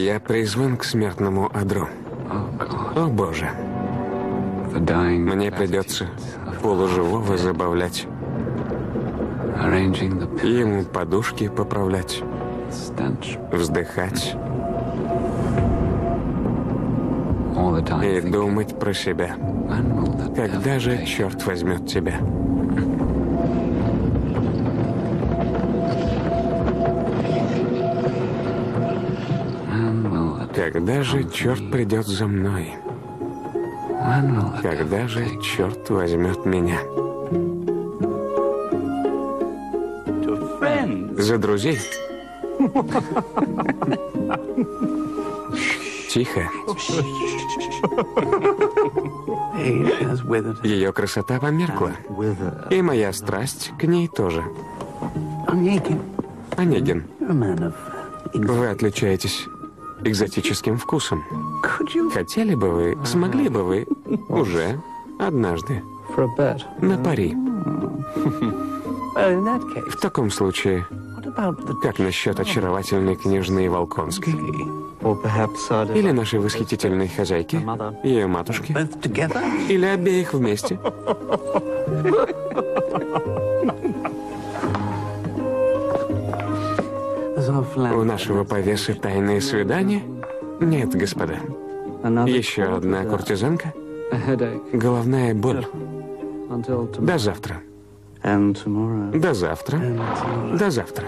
Я призван к смертному одру. О боже. Мне придется полуживого забавлять. Ему подушки поправлять. Вздыхать. И думать про себя. Когда же черт возьмет тебя? Когда же черт придет за мной? Когда же черт возьмет меня? За друзей? Тихо. Ее красота померкла. И моя страсть к ней тоже. Онегин, вы отличаетесь экзотическим вкусом. Хотели бы вы, смогли бы вы уже однажды на пари? В таком случае, как насчет очаровательной княжны Волконской? Или нашей восхитительной хозяйки, ее матушки? Или обеих вместе? У нашего повесы тайные свидания? Нет, господа. Еще одна куртизанка? Головная боль. До завтра. До завтра. До завтра.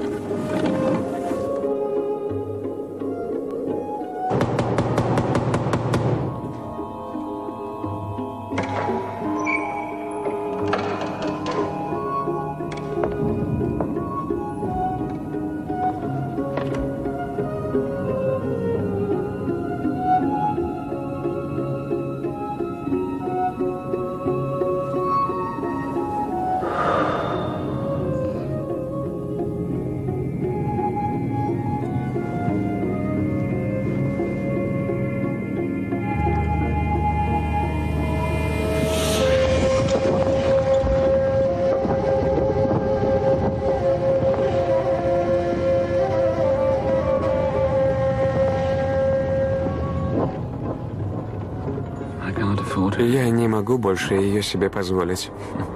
Я не могу больше ее себе позволить.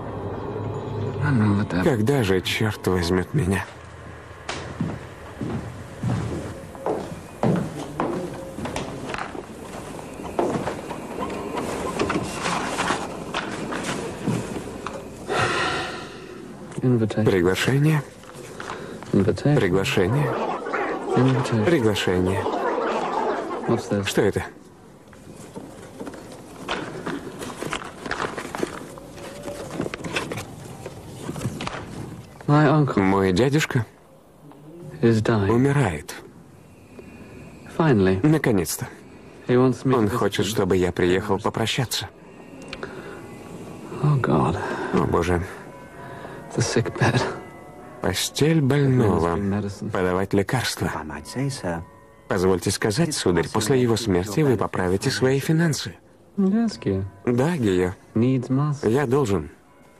Когда же черт возьмет меня? Приглашение. Приглашение. Приглашение. Что это? Мой дядюшка умирает. Наконец-то. Он хочет, чтобы я приехал попрощаться. О, Боже. Постель больного. Подавать лекарства. Позвольте сказать, сударь, после его смерти вы поправите свои финансы. Да, Гио. Я должен.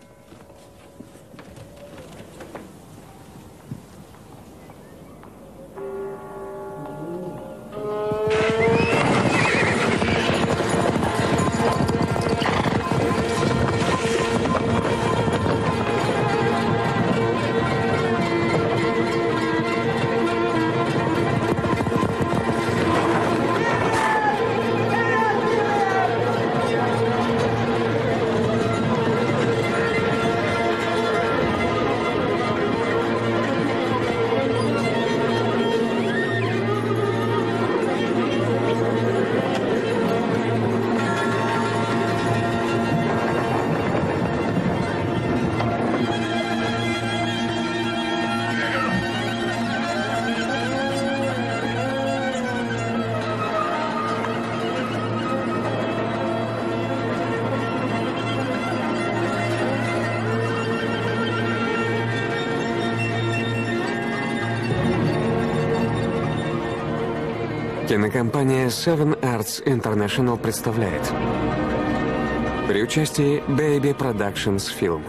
Кинокомпания Seven Arts International представляет при участии Baby Productions Film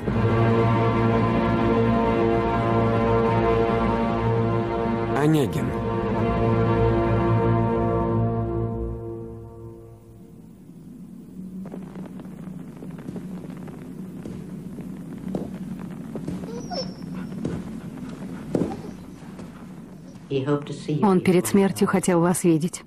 Онегин. Он перед смертью хотел вас видеть.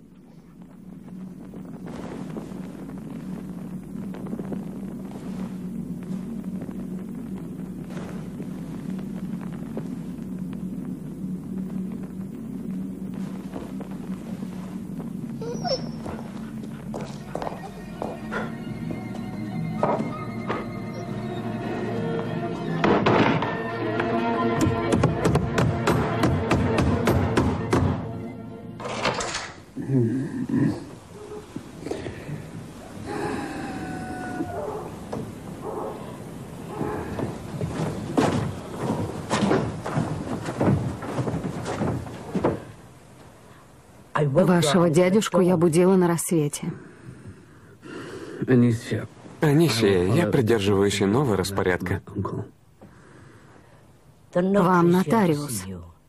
Вашего дядюшку я будила на рассвете. Анисия, я придерживаюсь иного распорядка. Вам нотариус.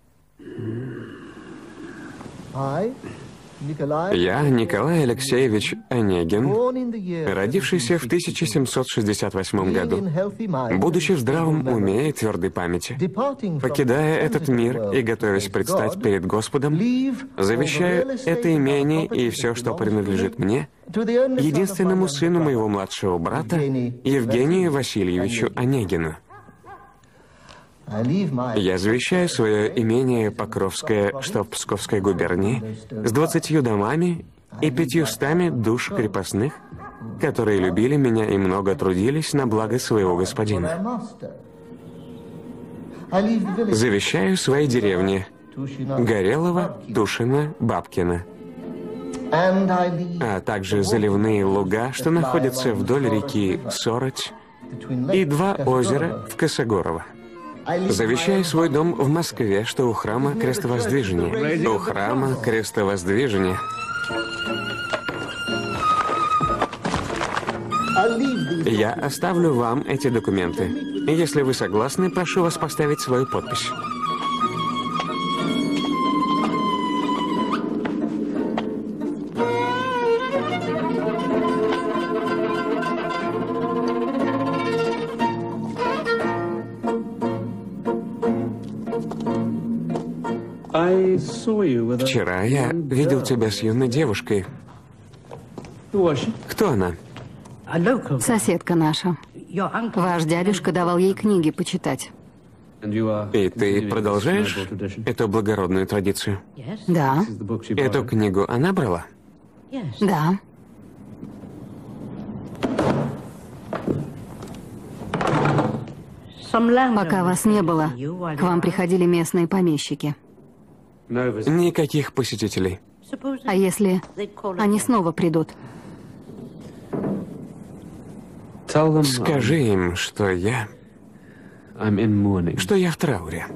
Я Николай Алексеевич Онегин, родившийся в 1768 году, будучи в здравом уме и твердой памяти, покидая этот мир и готовясь предстать перед Господом, завещаю это имение и все, что принадлежит мне, единственному сыну моего младшего брата, Евгению Васильевичу Онегину. Я завещаю свое имение Покровское, что в Псковской губернии, с 20 домами и 500 душ крепостных, которые любили меня и много трудились на благо своего господина. Завещаю своей деревне Горелого, Тушино, Бабкино, а также заливные луга, что находятся вдоль реки Сороть, и 2 озера в Косогорово. Завещаю свой дом в Москве, что у храма Крестовоздвижения. У храма Крестовоздвижения. Я оставлю вам эти документы. Если вы согласны, прошу вас поставить свою подпись. Вчера я видел тебя с юной девушкой. Кто она? Соседка наша. Ваш дядюшка давал ей книги почитать. И ты продолжаешь эту благородную традицию? Да. Эту книгу она брала? Да. Пока вас не было, к вам приходили местные помещики. Никаких посетителей. А если они снова придут? Скажи им, что я в трауре.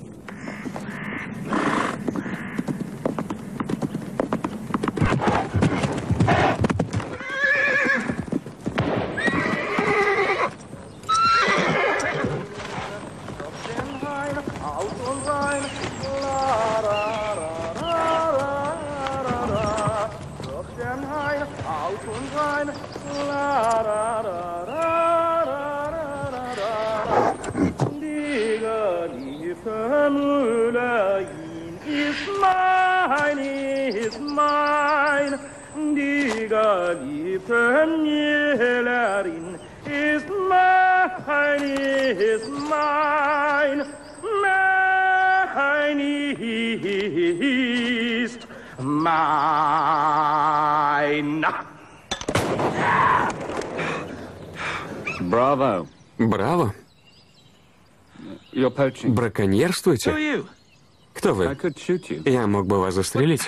Браво. Браво. Браконьерствуете? Кто вы? Я мог бы вас застрелить.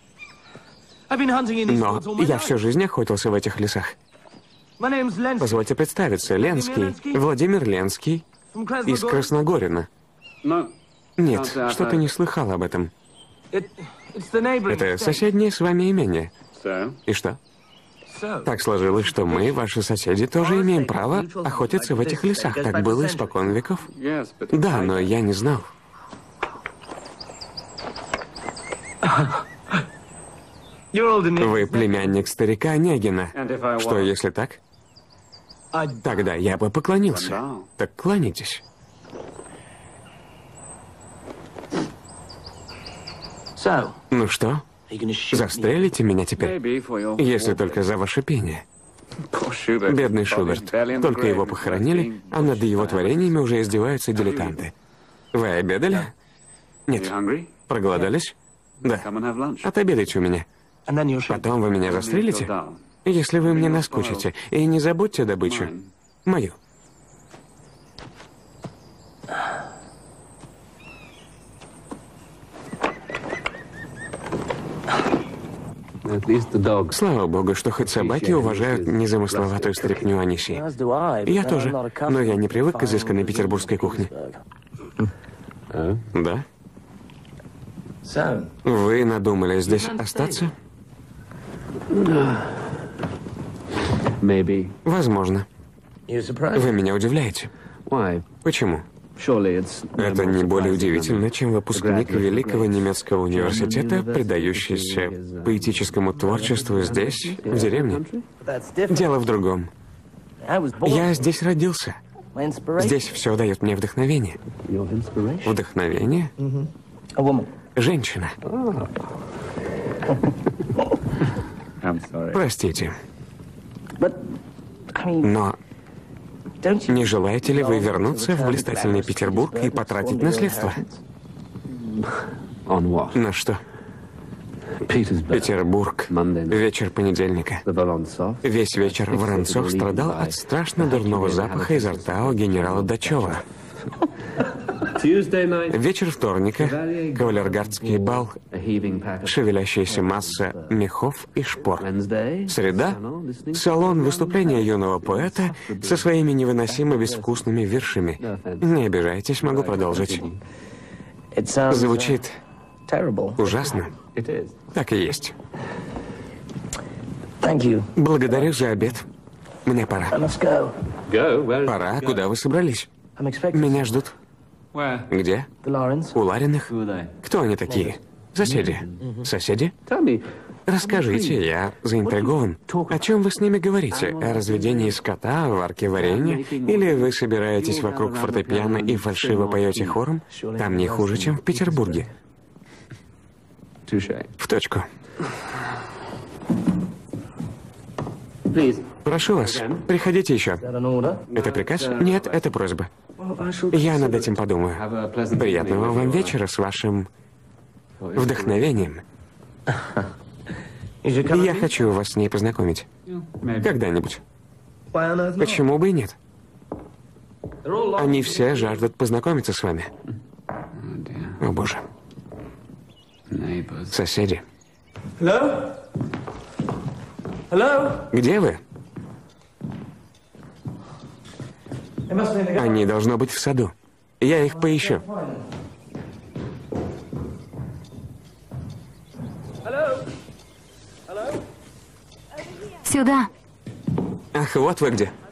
Но я всю жизнь охотился в этих лесах. Позвольте представиться. Ленский. Владимир Ленский. Из Красногорина. Нет, что-то не слыхал об этом. Это соседнее с вами имение. И что? Так сложилось, что мы, ваши соседи, тоже имеем право охотиться в этих лесах. Так было испокон веков. Да, но я не знал. Вы племянник старика Онегина. Что, если так? Тогда я бы поклонился. Так кланяйтесь. Ну что? Застрелите меня теперь? Если только за ваше пение. Бедный Шуберт. Только его похоронили, а над его творениями уже издеваются дилетанты. Вы обедали? Нет. Проголодались? Да. Отобедайте у меня. Потом вы меня застрелите, если вы мне наскучите. И не забудьте добычу. Мою. Слава богу, что хоть собаки уважают незамысловатую стряпню Аниси. Я тоже, но я не привык к изысканной петербургской кухне. Да? Вы надумали здесь остаться? Возможно. Вы меня удивляете. Почему? Это не более удивительно, чем выпускник великого немецкого университета, предающийся поэтическому творчеству здесь, в деревне. Дело в другом. Я здесь родился. Здесь все дает мне вдохновение. Вдохновение? Женщина. Простите. Но не желаете ли вы вернуться в блистательный Петербург и потратить наследство? На что? Петербург. Вечер понедельника. Весь вечер Воронцов страдал от страшно дурного запаха изо рта у генерала Дачева. Вечер вторника, кавалергардский бал, шевелящаяся масса мехов и шпор. Среда, салон выступления юного поэта со своими невыносимо безвкусными вершами. Не обижайтесь, могу продолжить. Звучит ужасно. Так и есть. Благодарю за обед. Мне пора. Пора? Куда вы собрались? Меня ждут. Где? У Лариных. Кто они такие? Соседи. Соседи? Расскажите, я заинтригован. О чем вы с ними говорите? О разведении скота, варке варенья? Или вы собираетесь вокруг фортепиано и фальшиво поете хором? Там не хуже, чем в Петербурге. В точку. Прошу вас, приходите еще. Это приказ? Нет, это просьба. Я над этим подумаю. Приятного вам вечера с вашим вдохновением. Я хочу вас с ней познакомить. Когда-нибудь. Почему бы и нет? Они все жаждут познакомиться с вами. О, Боже. Соседи. Где вы? Они должно быть в саду. Я их поищу. Сюда. Ах, вот вы где.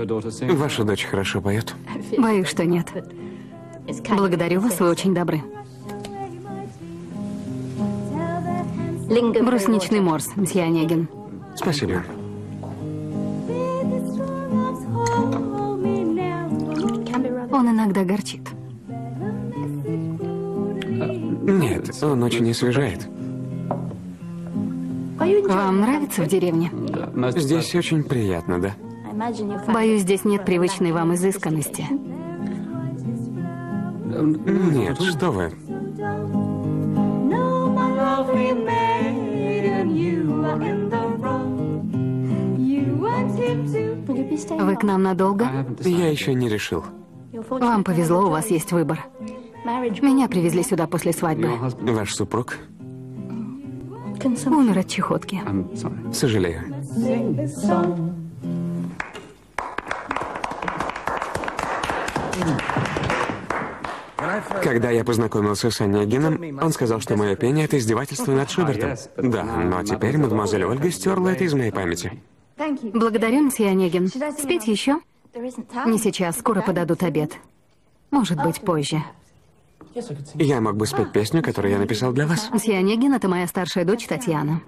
Ваша дочь хорошо поет. Боюсь, что нет. Благодарю вас, вы очень добры. Брусничный морс, мсье Онегин. Спасибо. Он иногда горчит. Нет, он очень освежает. Вам нравится в деревне? Здесь очень приятно, да? Боюсь, здесь нет привычной вам изысканности. Нет, что вы. Вы к нам надолго? Я еще не решил. Вам повезло, у вас есть выбор. Меня привезли сюда после свадьбы. Ваш супруг? Умер от чехотки. Сожалею. Когда я познакомился с Онегиным, он сказал, что мое пение — это издевательство над Шубертом. Да, но теперь мадемуазель Ольга стерла это из моей памяти. Благодарю, мсье Онегин. Спеть еще? Не сейчас, скоро подадут обед. Может быть, позже. Я мог бы спеть песню, которую я написал для вас. Мсье Онегин — это моя старшая дочь Татьяна.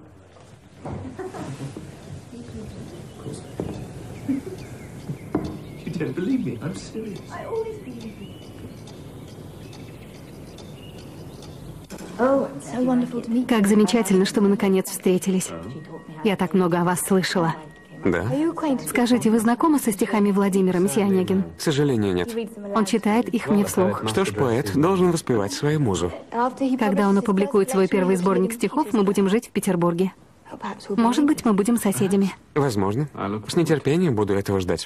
Как замечательно, что мы наконец встретились. Я так много о вас слышала. Да? Скажите, вы знакомы со стихами Владимира, мсье Онегин? К сожалению, нет. Он читает их мне вслух. Что ж, поэт должен воспевать свою музу. Когда он опубликует свой первый сборник стихов, мы будем жить в Петербурге. Может быть, мы будем соседями. Возможно. С нетерпением буду этого ждать.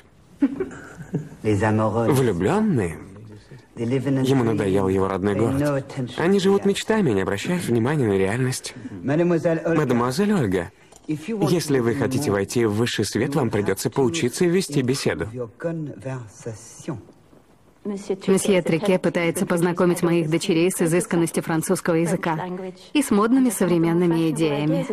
Влюбленные? Ему надоел его родной город. Они живут мечтами и не обращают внимания на реальность. Мадемуазель Ольга, если вы хотите войти в высший свет, вам придется поучиться вести беседу. Месье Трике пытается познакомить моих дочерей с изысканностью французского языка и с модными современными идеями.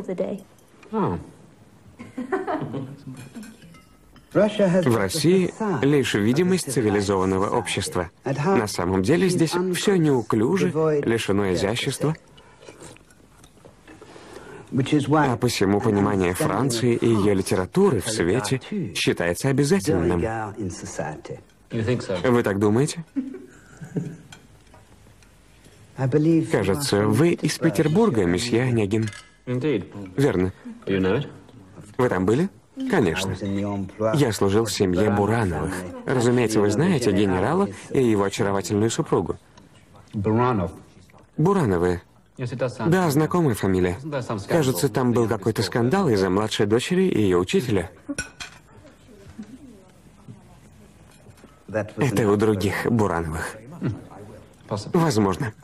В России лишь видимость цивилизованного общества. На самом деле здесь все неуклюже, лишено изящества. А посему понимание Франции и ее литературы в свете считается обязательным. Вы так думаете? Кажется, вы из Петербурга, месье Онегин. Верно. Вы там были? Конечно. Я служил в семье Бурановых. Разумеется, вы знаете генерала и его очаровательную супругу. Бурановы. Да, знакомая фамилия. Кажется, там был какой-то скандал из-за младшей дочери и ее учителя. Это у других Бурановых. Возможно.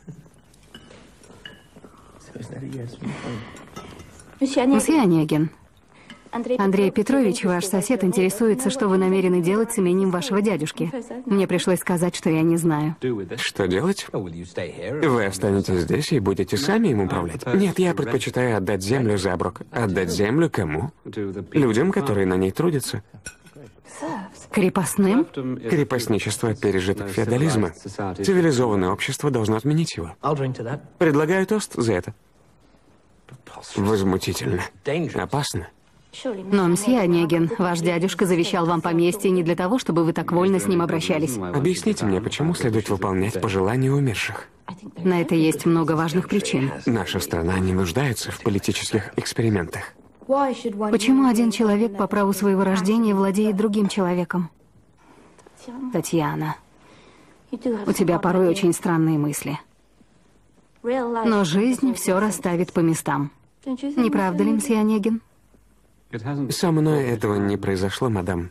Мсье Онегин, Андрей Петрович, ваш сосед, интересуется, что вы намерены делать с именем вашего дядюшки. Мне пришлось сказать, что я не знаю. Что делать? Вы останетесь здесь и будете сами им управлять? Нет, я предпочитаю отдать землю за оброк. Отдать землю кому? Людям, которые на ней трудятся. Крепостным? Крепостничество – пережиток феодализма. Цивилизованное общество должно отменить его. Предлагаю тост за это. Возмутительно. Опасно. Но, мсье Онегин, ваш дядюшка завещал вам поместье не для того, чтобы вы так вольно с ним обращались. Объясните мне, почему следует выполнять пожелания умерших? На это есть много важных причин. Наша страна не нуждается в политических экспериментах. Почему один человек по праву своего рождения владеет другим человеком? Татьяна, у тебя порой очень странные мысли. Но жизнь все расставит по местам. Не правда ли, мсье Онегин? Со мной этого не произошло, мадам.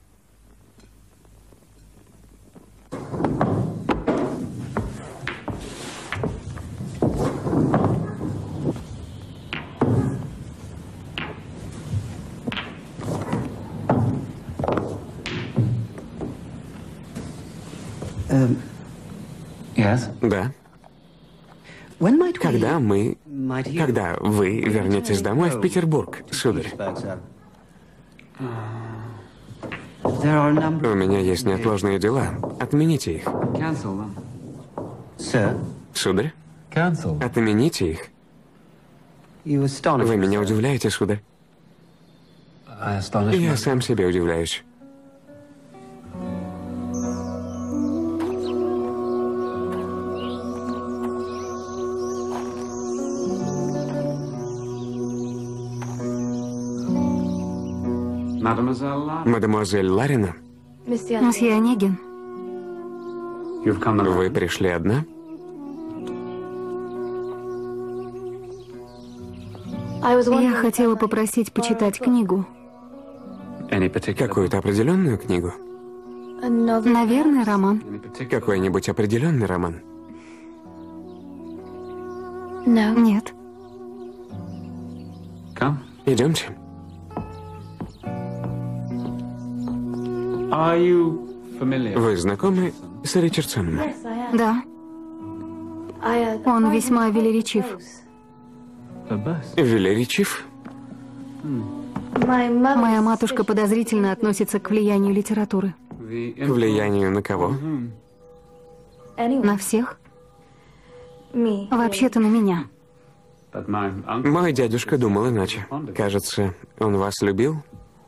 Да. Когда вы вернетесь домой в Петербург, сударь? У меня есть неотложные дела. Отмените их. Сударь? Отмените их. Вы меня удивляете, сударь? Я сам себе удивляюсь. Мадемуазель Ларина, Мсье Онегин, вы пришли одна? я хотела попросить почитать книгу. Какую-то определенную книгу? Наверное, роман. Какой-нибудь определенный роман? Нет. Идемте. Вы знакомы с Ричардсоном? Да. Он весьма велеречив. Велеречив? Моя матушка подозрительно относится к влиянию литературы. К влиянию на кого? На всех? Вообще-то на меня. Мой дядюшка думал иначе. Кажется, он вас любил?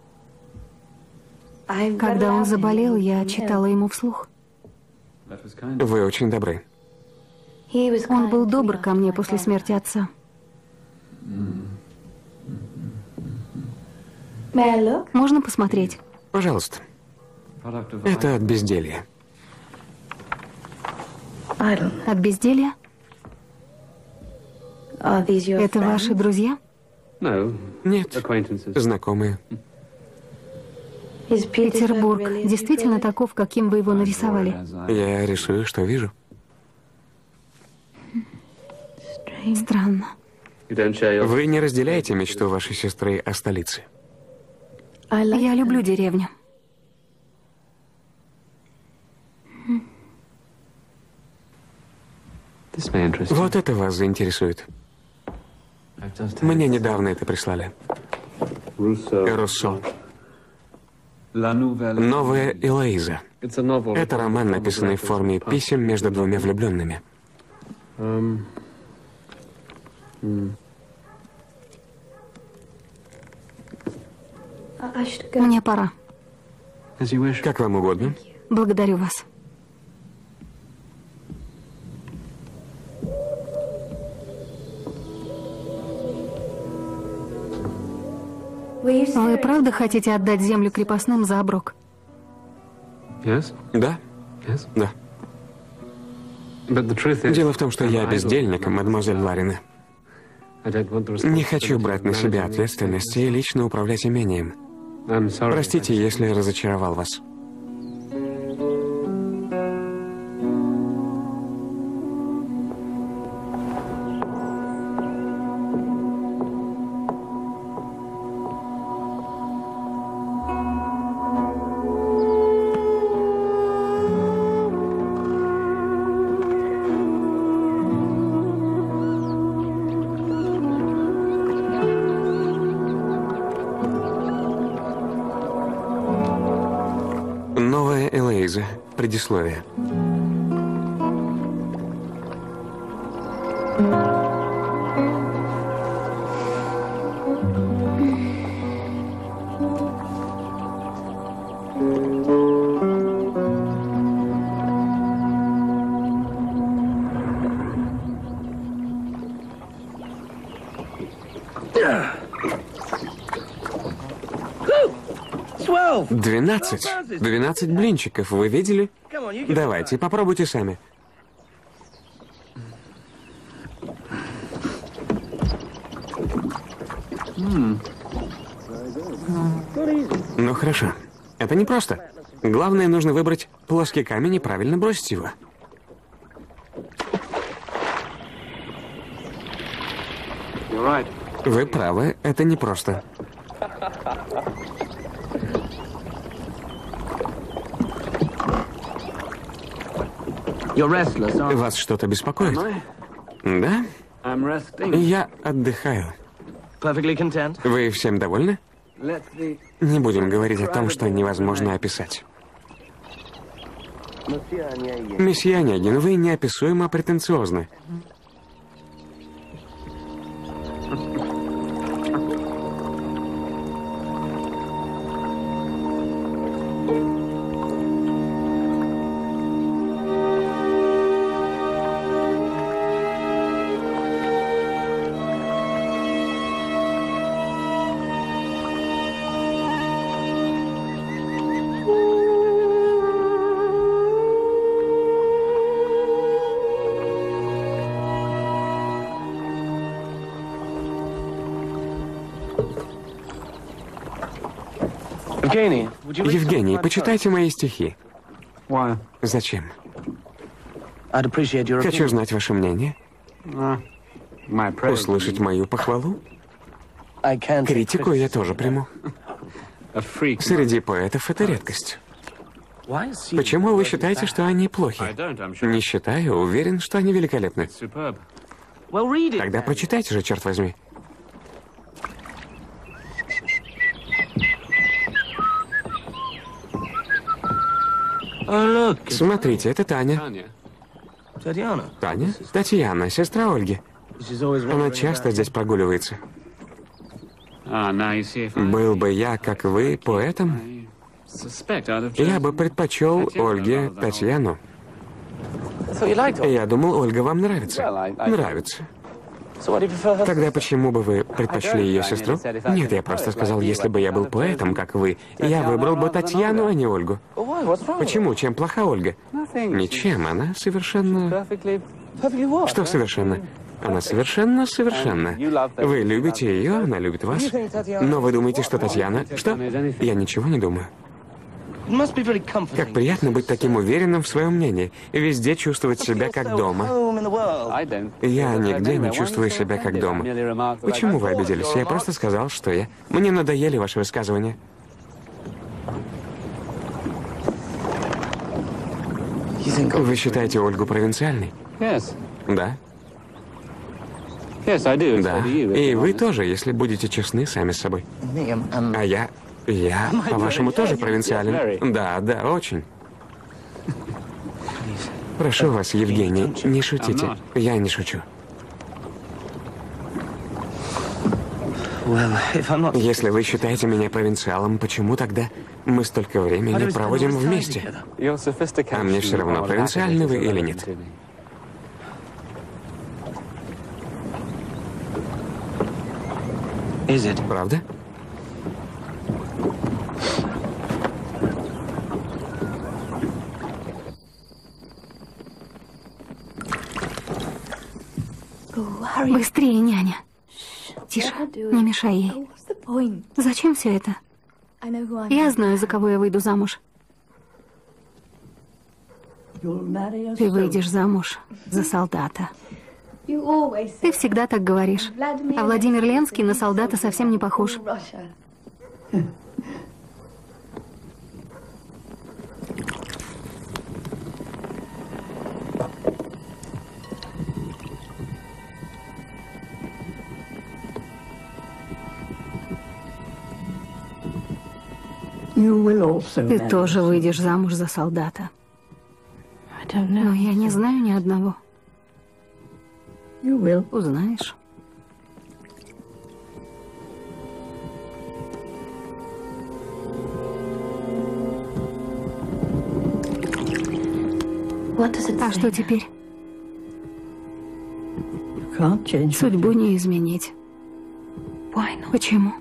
Когда он заболел, я читала ему вслух. Вы очень добры. Он был добр ко мне после смерти отца. Можно посмотреть? Пожалуйста. Это от безделья. От безделья? Это ваши друзья? Нет, знакомые. Петербург действительно таков, каким вы его нарисовали? Я рисую, что вижу. Странно. Вы не разделяете мечту вашей сестры о столице? Я люблю деревню. Вот это вас заинтересует. Мне недавно это прислали. Руссо. «Новая Элоиза». Это роман, написанный в форме писем между двумя влюбленными. Мне пора. Как вам угодно. Благодарю вас. Вы правда хотите отдать землю крепостным за оброк? Да? Да. Дело в том, что я бездельник, мадемуазель Ларина. Не хочу брать на себя ответственность и лично управлять имением. Простите, если разочаровал вас. Новая Элоиза. Предисловие. Двенадцать. 12 блинчиков, вы видели? Давайте, попробуйте сами. Ну хорошо. Это непросто. Главное, нужно выбрать плоский камень и правильно бросить его. Вы правы, это непросто. Вас что-то беспокоит? Да? Я отдыхаю. Вы всем довольны? Не будем говорить о том, что невозможно описать. Месье Онегин, вы неописуемо претенциозны. Евгений, почитайте мои стихи. Зачем? Хочу знать ваше мнение. Услышать мою похвалу. Критику я тоже приму. Среди поэтов это редкость. Почему вы считаете, что они плохи? Не считаю, уверен, что они великолепны. Тогда прочитайте же, черт возьми. Смотрите, это Таня. Таня? Татьяна, сестра Ольги. Она часто здесь прогуливается. Был бы я, как вы, поэтом, я бы предпочел Ольге Татьяну. Я думал, Ольга вам нравится. Нравится. Тогда почему бы вы предпочли ее сестру? Нет, я просто сказал, если бы я был поэтом, как вы, я выбрал бы Татьяну, а не Ольгу. Почему? Чем плоха Ольга? Ничем, она совершенно... Что совершенно? Она совершенно. Вы любите ее, она любит вас. Но вы думаете, что Татьяна... Что? Я ничего не думаю. Как приятно быть таким уверенным в своем мнении. Везде чувствовать себя как дома. Я нигде не чувствую себя как дома. Почему вы обиделись? Я просто сказал, что я... Мне надоели ваши высказывания. Вы считаете Ольгу провинциальной? Да. Да. И вы тоже, если будете честны сами с собой. А я, по-вашему, тоже провинциален? Да, очень. Прошу вас, Евгений, не шутите. Я не шучу. Если вы считаете меня провинциалом, почему тогда мы столько времени проводим вместе? А мне все равно, провинциальны вы или нет. Правда? Быстрее, няня. Тише, не мешай ей. Зачем все это? Я знаю, за кого я выйду замуж. Ты выйдешь замуж за солдата. Ты всегда так говоришь. А Владимир Ленский на солдата совсем не похож. Ты тоже выйдешь замуж за солдата. Но я не знаю ни одного. Узнаешь. А что теперь? Судьбу не изменить. Почему?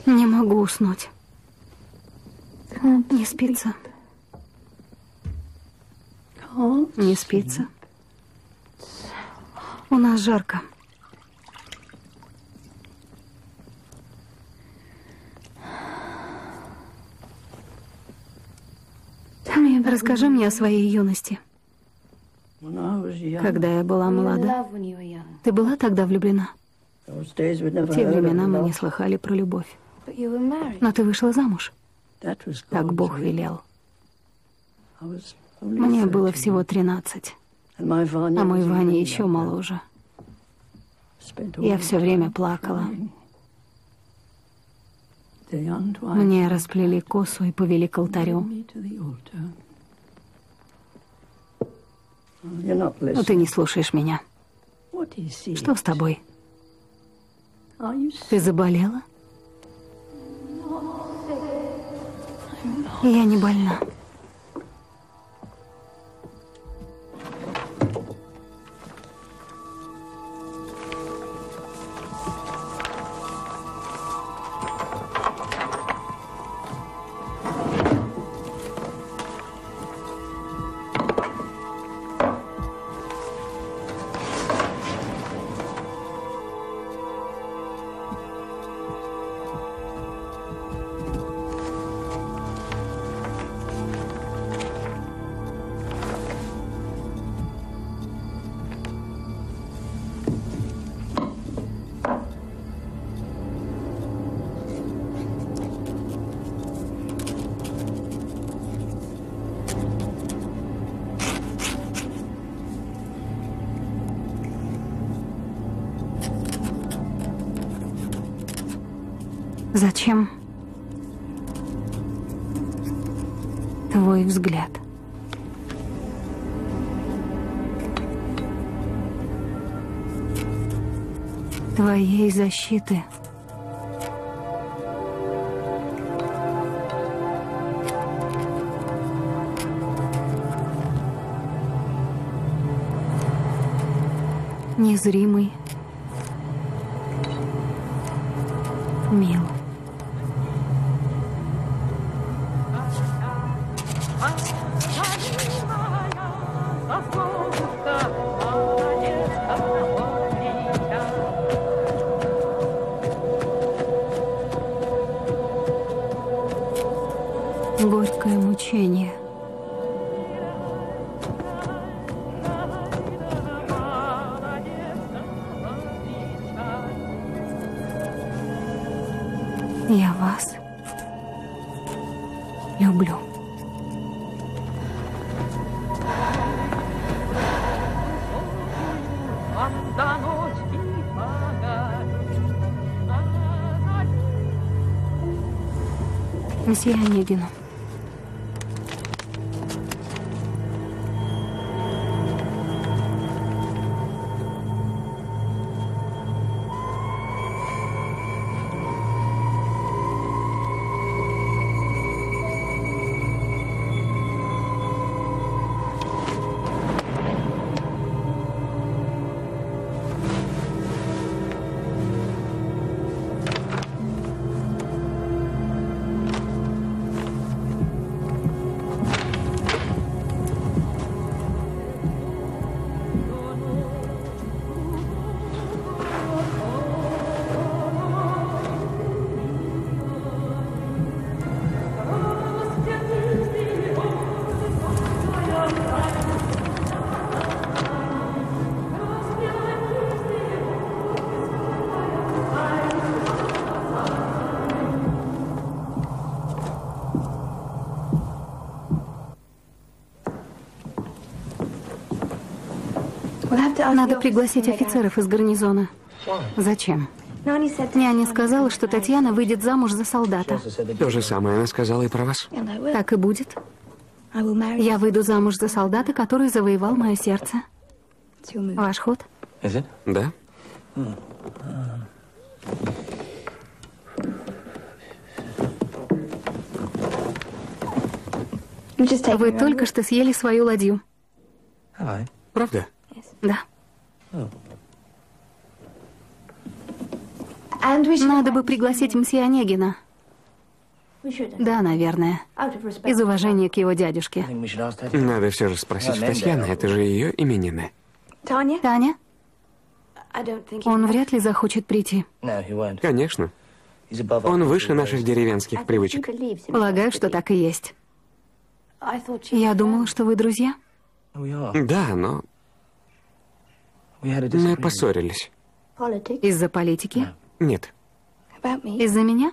Не могу уснуть. Не спится. Не спится. У нас жарко. Расскажи мне о своей юности. Когда я была молода. Ты была тогда влюблена? В те времена мы не слыхали про любовь. Но ты вышла замуж. Так Бог велел. Мне было всего 13. А мой Ваня еще моложе. Я все время плакала. Мне расплели косу и повели к алтарю. Но ты не слушаешь меня. Что с тобой? Ты заболела? Я не больна. Зачем твой взгляд? Твоей защиты. Незримый. Мил. Горькое мучение. Я вас люблю. Мсье Онегин. Надо пригласить офицеров из гарнизона. Зачем? Няня сказала, что Татьяна выйдет замуж за солдата. То же самое она сказала и про вас. Так и будет. Я выйду замуж за солдата, который завоевал мое сердце. Ваш ход? Да? Вы только что съели свою ладью. Правда? Да. Надо бы пригласить мсье Онегина. Да, наверное. Из уважения к его дядюшке. Надо все же спросить Татьяны, это же ее именины. Таня? Он вряд ли захочет прийти. Конечно. Он выше наших деревенских привычек. Полагаю, что так и есть. Я думала, что вы друзья. Да, но мы поссорились. Из-за политики? Нет. Из-за меня?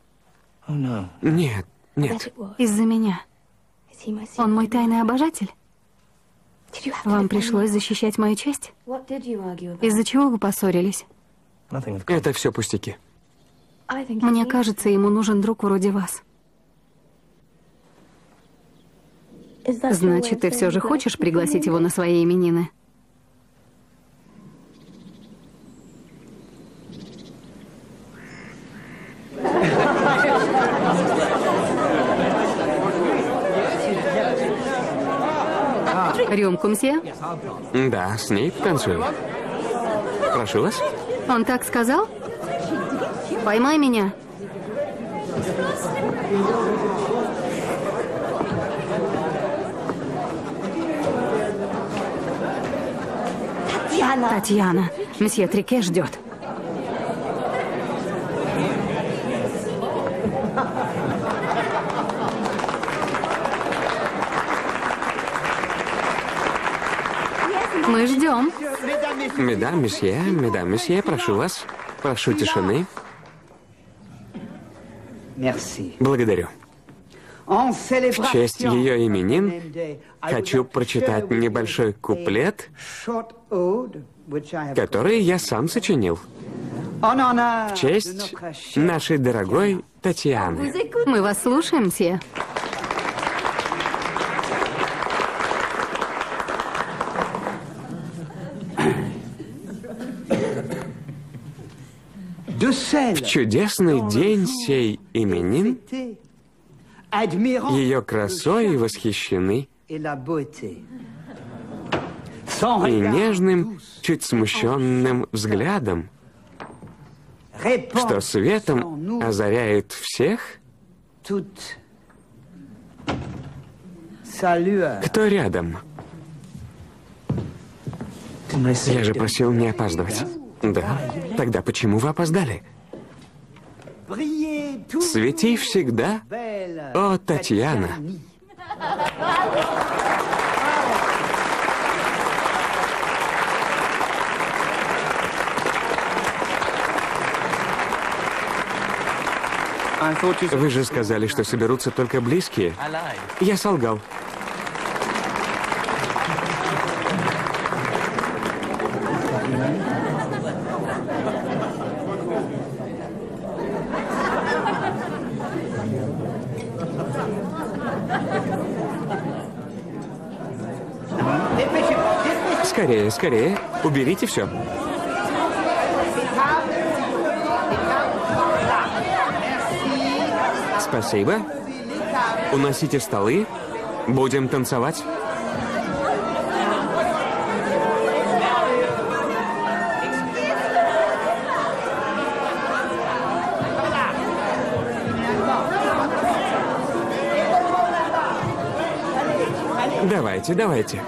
Нет, нет. Из-за меня. Он мой тайный обожатель? Вам пришлось защищать мою честь? Из-за чего вы поссорились? Это все пустяки. Мне кажется, ему нужен друг вроде вас. Значит, ты все же хочешь пригласить его на свои именины? Рюмку, мсье? Да, с ней танцую. Прошу вас. Он так сказал? Поймай меня. Татьяна, месье Трике ждет. Мы ждем. Медам, месье, прошу вас. Прошу тишины. Благодарю. В честь ее именин хочу прочитать небольшой куплет, который я сам сочинил. В честь нашей дорогой Татьяны. Мы вас слушаем, мсье. В чудесный день сей именин ее красой восхищены, и нежным, чуть смущенным взглядом, что светом озаряет всех, кто рядом. Я же просил не опаздывать. Да, тогда почему вы опоздали? Свети всегда, о, Татьяна. Вы же сказали, что соберутся только близкие. Я солгал. Скорее, скорее. Уберите все. Спасибо. Уносите столы. Будем танцевать. Давайте, давайте.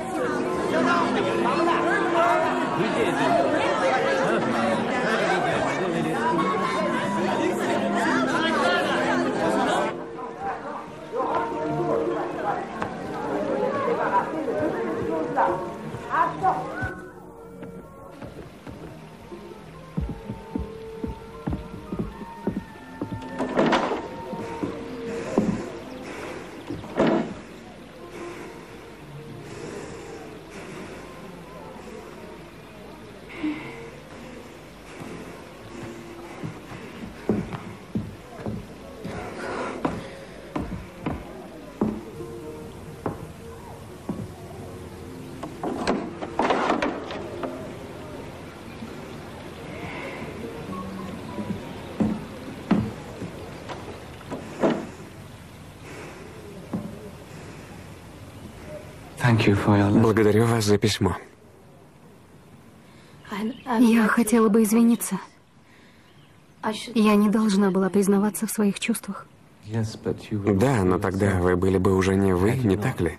Благодарю вас за письмо. Я хотела бы извиниться. Я не должна была признаваться в своих чувствах. Да, но тогда вы были бы уже не вы, не так ли?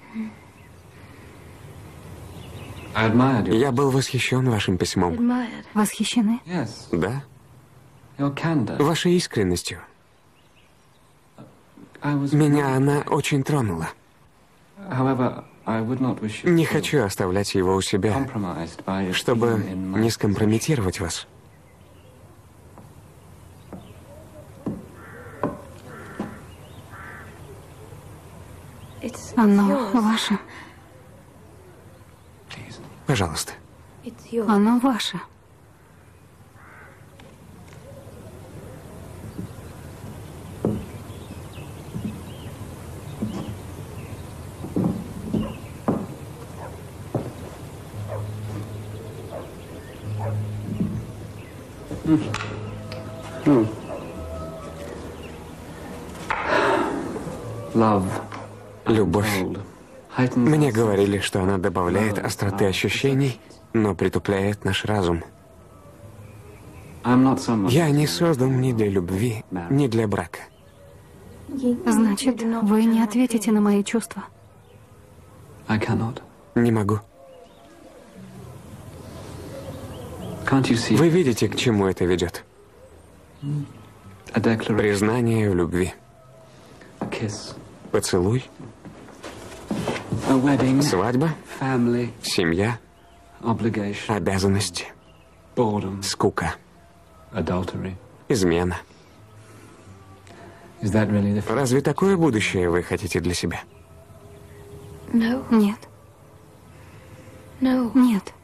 Я был восхищен вашим письмом. Восхищены? Да? Вашей искренностью. Меня она очень тронула. Не хочу оставлять его у себя, чтобы не скомпрометировать вас. Оно ваше. Пожалуйста. Оно ваше. Любовь. Мне говорили, что она добавляет остроты ощущений, но притупляет наш разум. Я не создан ни для любви, ни для брака. Значит, вы не ответите на мои чувства? Не могу. Вы видите, к чему это ведет? Признание в любви. Поцелуй. Свадьба. Семья. Обязанности. Скука. Измена. Разве такое будущее вы хотите для себя? Нет. Нет.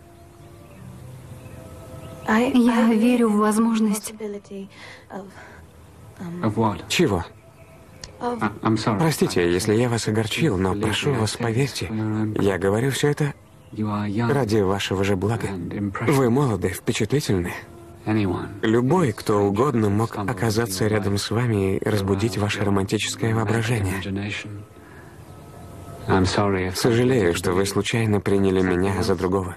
Я верю в возможность. Чего? Простите, если я вас огорчил, но прошу вас, поверьте, я говорю все это ради вашего же блага. Вы молоды, впечатлительны. Любой, кто угодно, мог оказаться рядом с вами и разбудить ваше романтическое воображение. Сожалею, что вы случайно приняли меня за другого.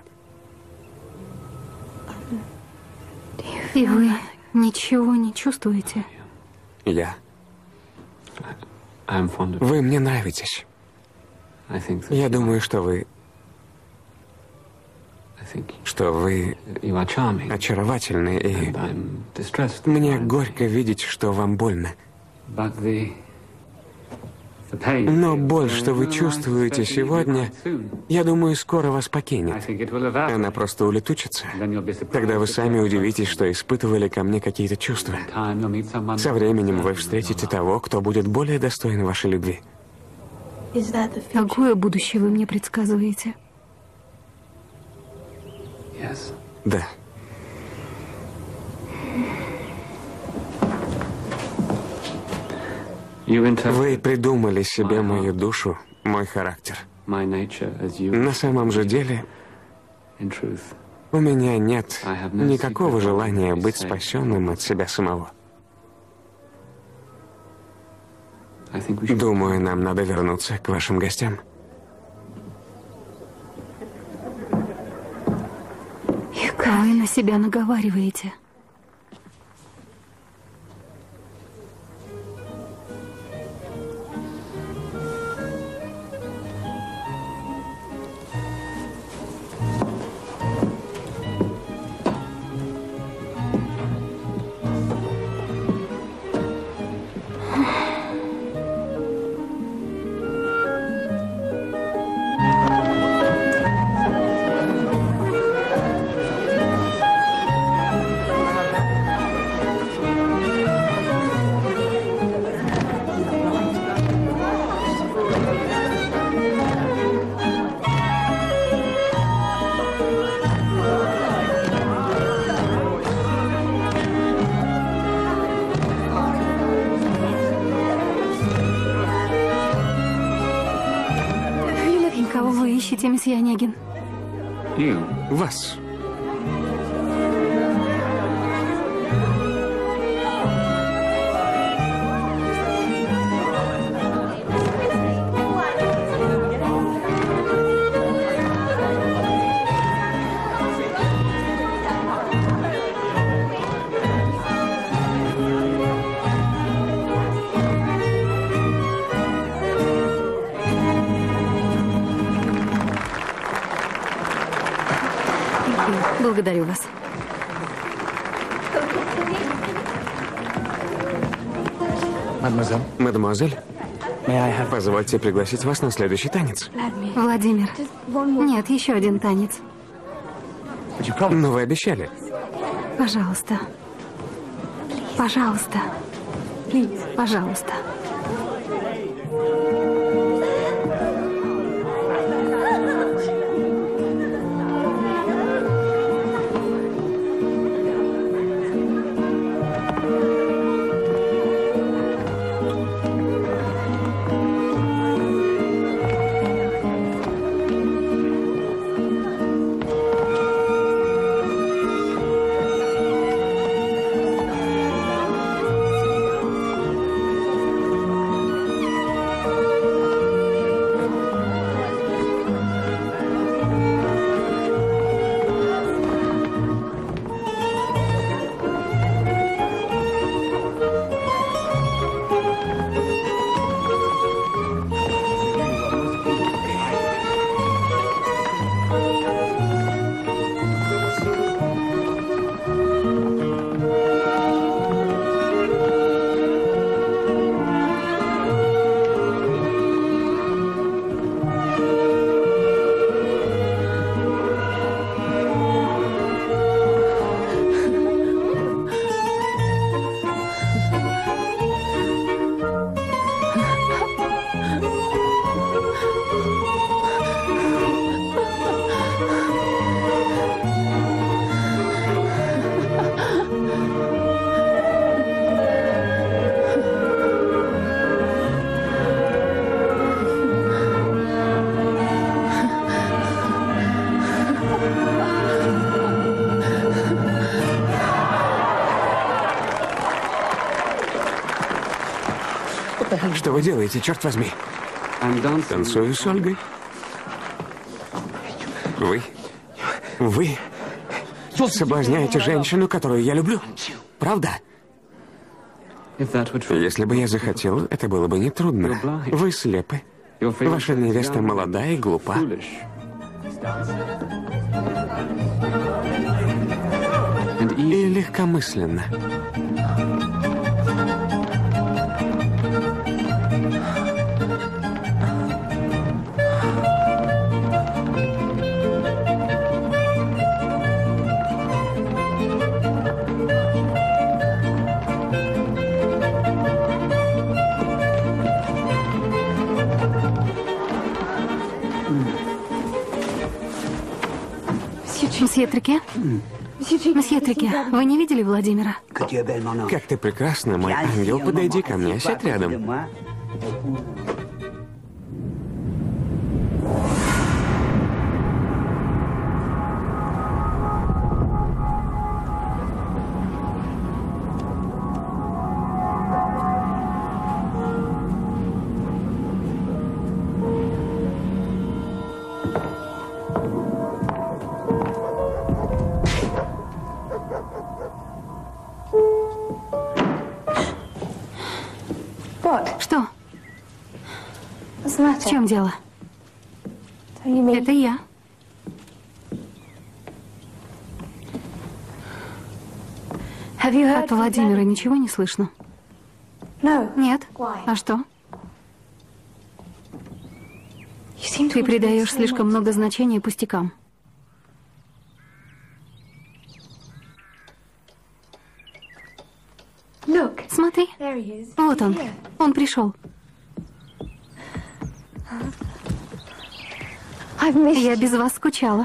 И вы ничего не чувствуете? Я. Вы мне нравитесь. Я думаю, что вы очаровательны, и мне горько видеть, что вам больно. Но боль, что вы чувствуете сегодня, я думаю, скоро вас покинет. Она просто улетучится. Тогда вы сами удивитесь, что испытывали ко мне какие-то чувства. Со временем вы встретите того, кто будет более достоин вашей любви. Какое будущее вы мне предсказываете? Да. Вы придумали себе мою душу, мой характер. На самом же деле, у меня нет никакого желания быть спасенным от себя самого. Думаю, нам надо вернуться к вашим гостям. Вы на себя наговариваете. Кого вы ищете, месье Онегин? Вас. Благодарю вас. Мадемуазель, позвольте пригласить вас на следующий танец. Владимир. Нет, еще один танец. Но вы обещали. Пожалуйста. Пожалуйста. Пожалуйста. Что вы делаете, черт возьми? Танцую с Ольгой. Вы соблазняете женщину, которую я люблю. Правда? Если бы я захотел, это было бы нетрудно. Вы слепы. Ваша невеста молода и глупа. И легкомысленно. Мсье Трике? Мсье Трике, вы не видели Владимира? Как ты прекрасна, мой ангел. Подойди ко мне, сядь рядом. Что? В чем дело? Это я. От Владимира ничего не слышно? Нет. А что? Ты придаешь слишком много значения пустякам. Смотри, вот он. Он пришел. Я без вас скучала.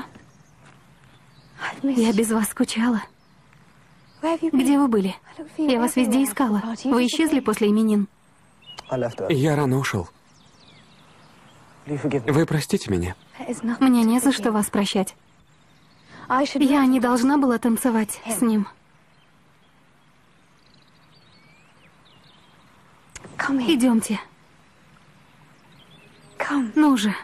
Я без вас скучала. Где вы были? Я вас везде искала. Вы исчезли после именин. Я рано ушел. Вы простите меня. Мне не за что вас прощать. Я не должна была танцевать с ним. Идемте. Ну же.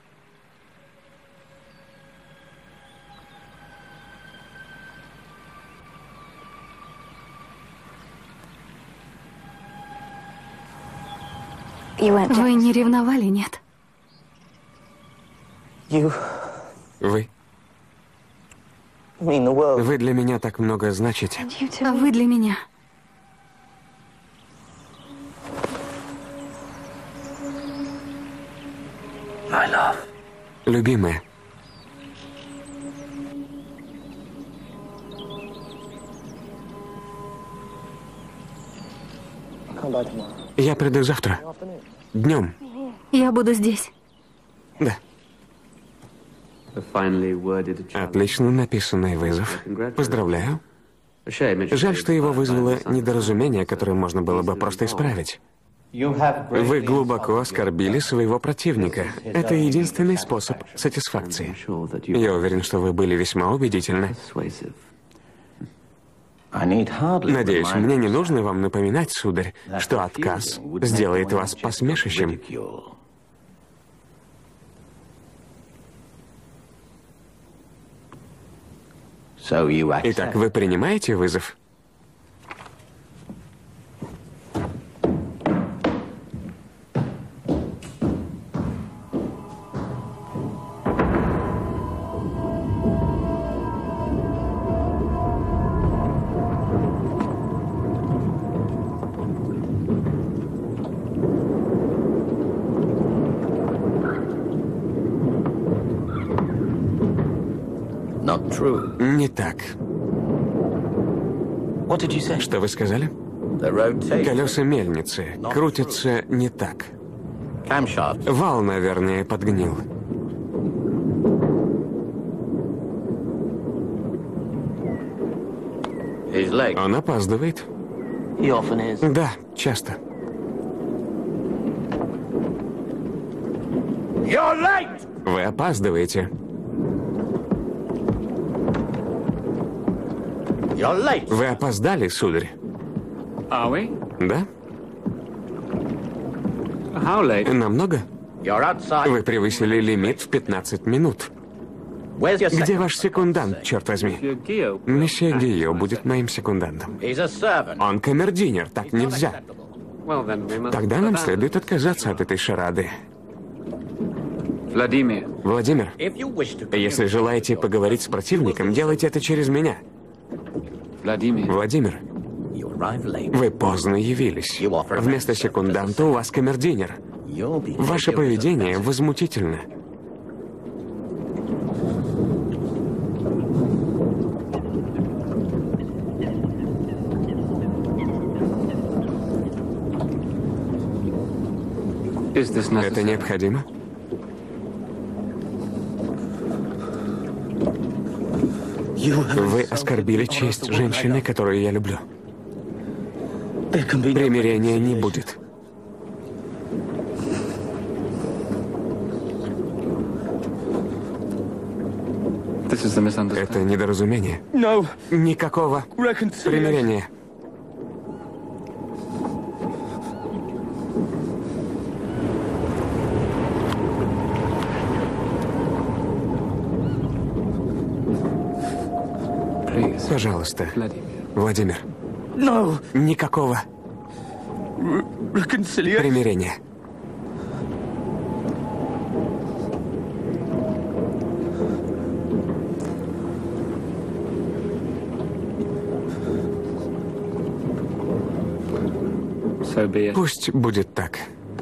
Вы не ревновали, нет? Вы. Вы для меня так много значите. А вы для меня. Любимая. Я приду завтра. Днем. Я буду здесь. Да. Отлично написанный вызов. Поздравляю. Жаль, что его вызвало недоразумение, которое можно было бы просто исправить. Вы глубоко оскорбили своего противника. Это единственный способ сатисфакции. Я уверен, что вы были весьма убедительны. Надеюсь, мне не нужно вам напоминать, сударь, что отказ сделает вас посмешищем. Итак, вы принимаете вызов? Не так. Что вы сказали? Колеса мельницы крутятся не так. Вал, наверное, подгнил. Он опаздывает. Да, часто. Вы опаздываете. Вы опоздали, сударь. Да? Намного? Вы превысили лимит в 15 минут. Где ваш секундант, черт возьми? Месье Гийо будет моим секундантом. Он камердинер, так нельзя. Тогда нам следует отказаться от этой шарады. Владимир, если желаете поговорить с противником, делайте это через меня. Владимир, вы поздно явились. Вместо секунданта у вас камердинер. Ваше поведение возмутительно. Это необходимо? Вы оскорбили честь женщины, которую я люблю. Примирения не будет. Это недоразумение. Никакого примирения. Пожалуйста, Владимир. Никакого примирения. Пусть будет так.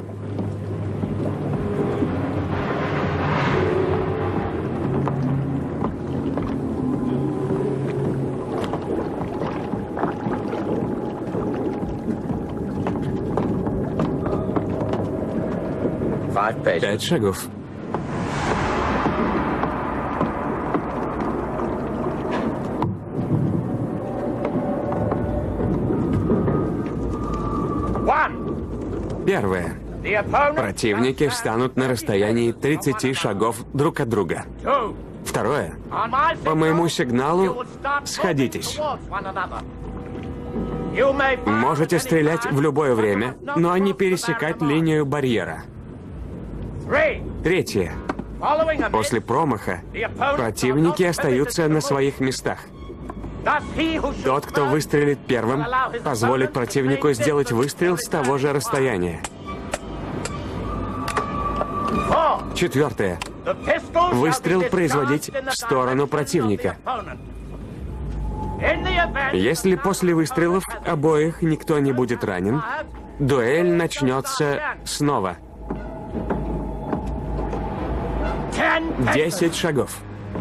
Пять шагов. Первое. Противники встанут на расстоянии 30 шагов друг от друга. Второе. По моему сигналу сходитесь. Можете стрелять в любое время, но не пересекать линию барьера. Третье. После промаха противники остаются на своих местах. Тот, кто выстрелит первым, позволит противнику сделать выстрел с того же расстояния. Четвертое. Выстрел производить в сторону противника. Если после выстрелов обоих никто не будет ранен, дуэль начнется снова. 10 шагов.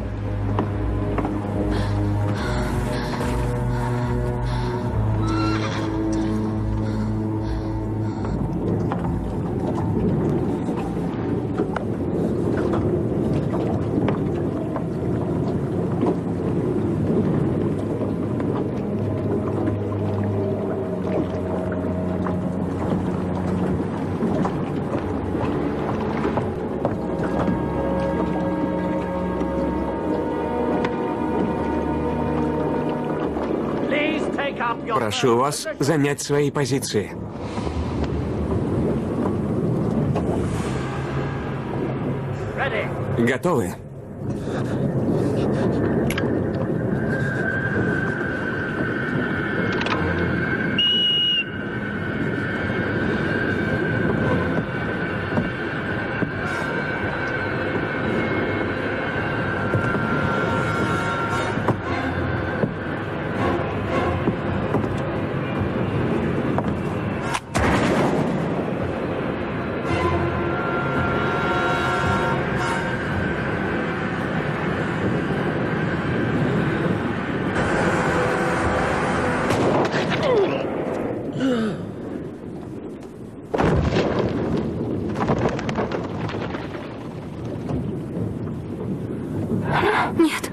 Прошу вас занять свои позиции. Готовы? Нет.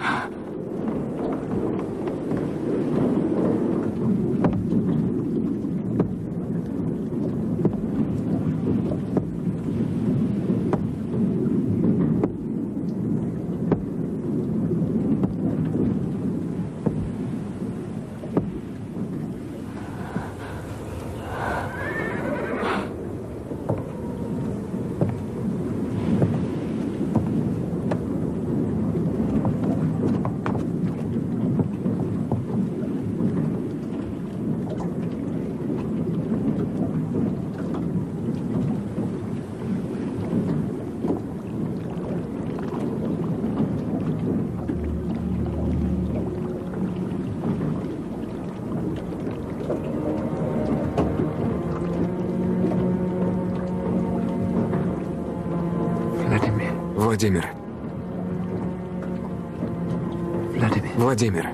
Владимир. Владимир.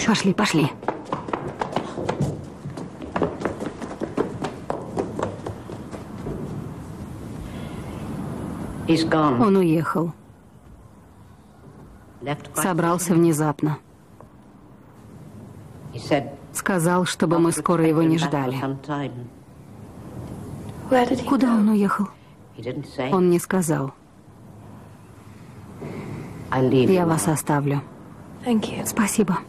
Пошли, пошли. Он уехал. Собрался внезапно. Сказал, чтобы мы скоро его не ждали. Куда он уехал? Он не сказал. Я вас оставлю. Спасибо.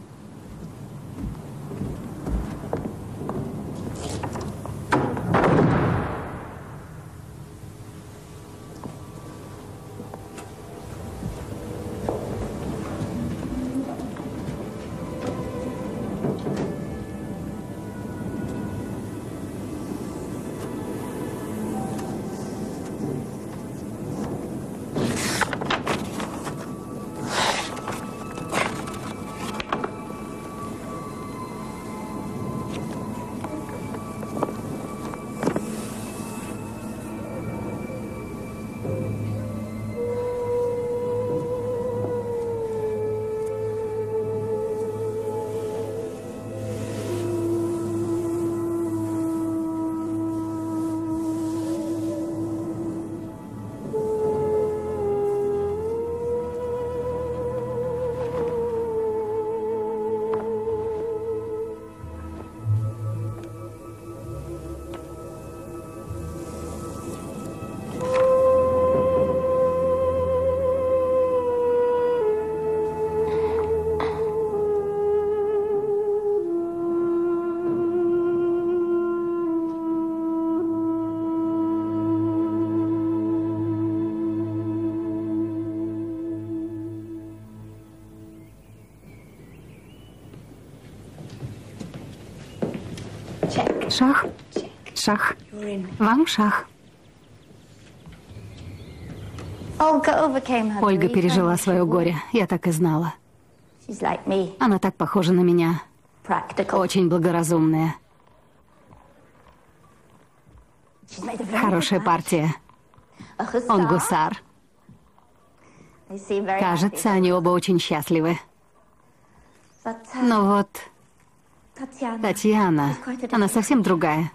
Шах. Шах. Вам шах. Ольга пережила свое горе. Я так и знала. Она так похожа на меня. Очень благоразумная. Хорошая партия. Он гусар. Кажется, они оба очень счастливы. Но вот Татьяна, она совсем другая.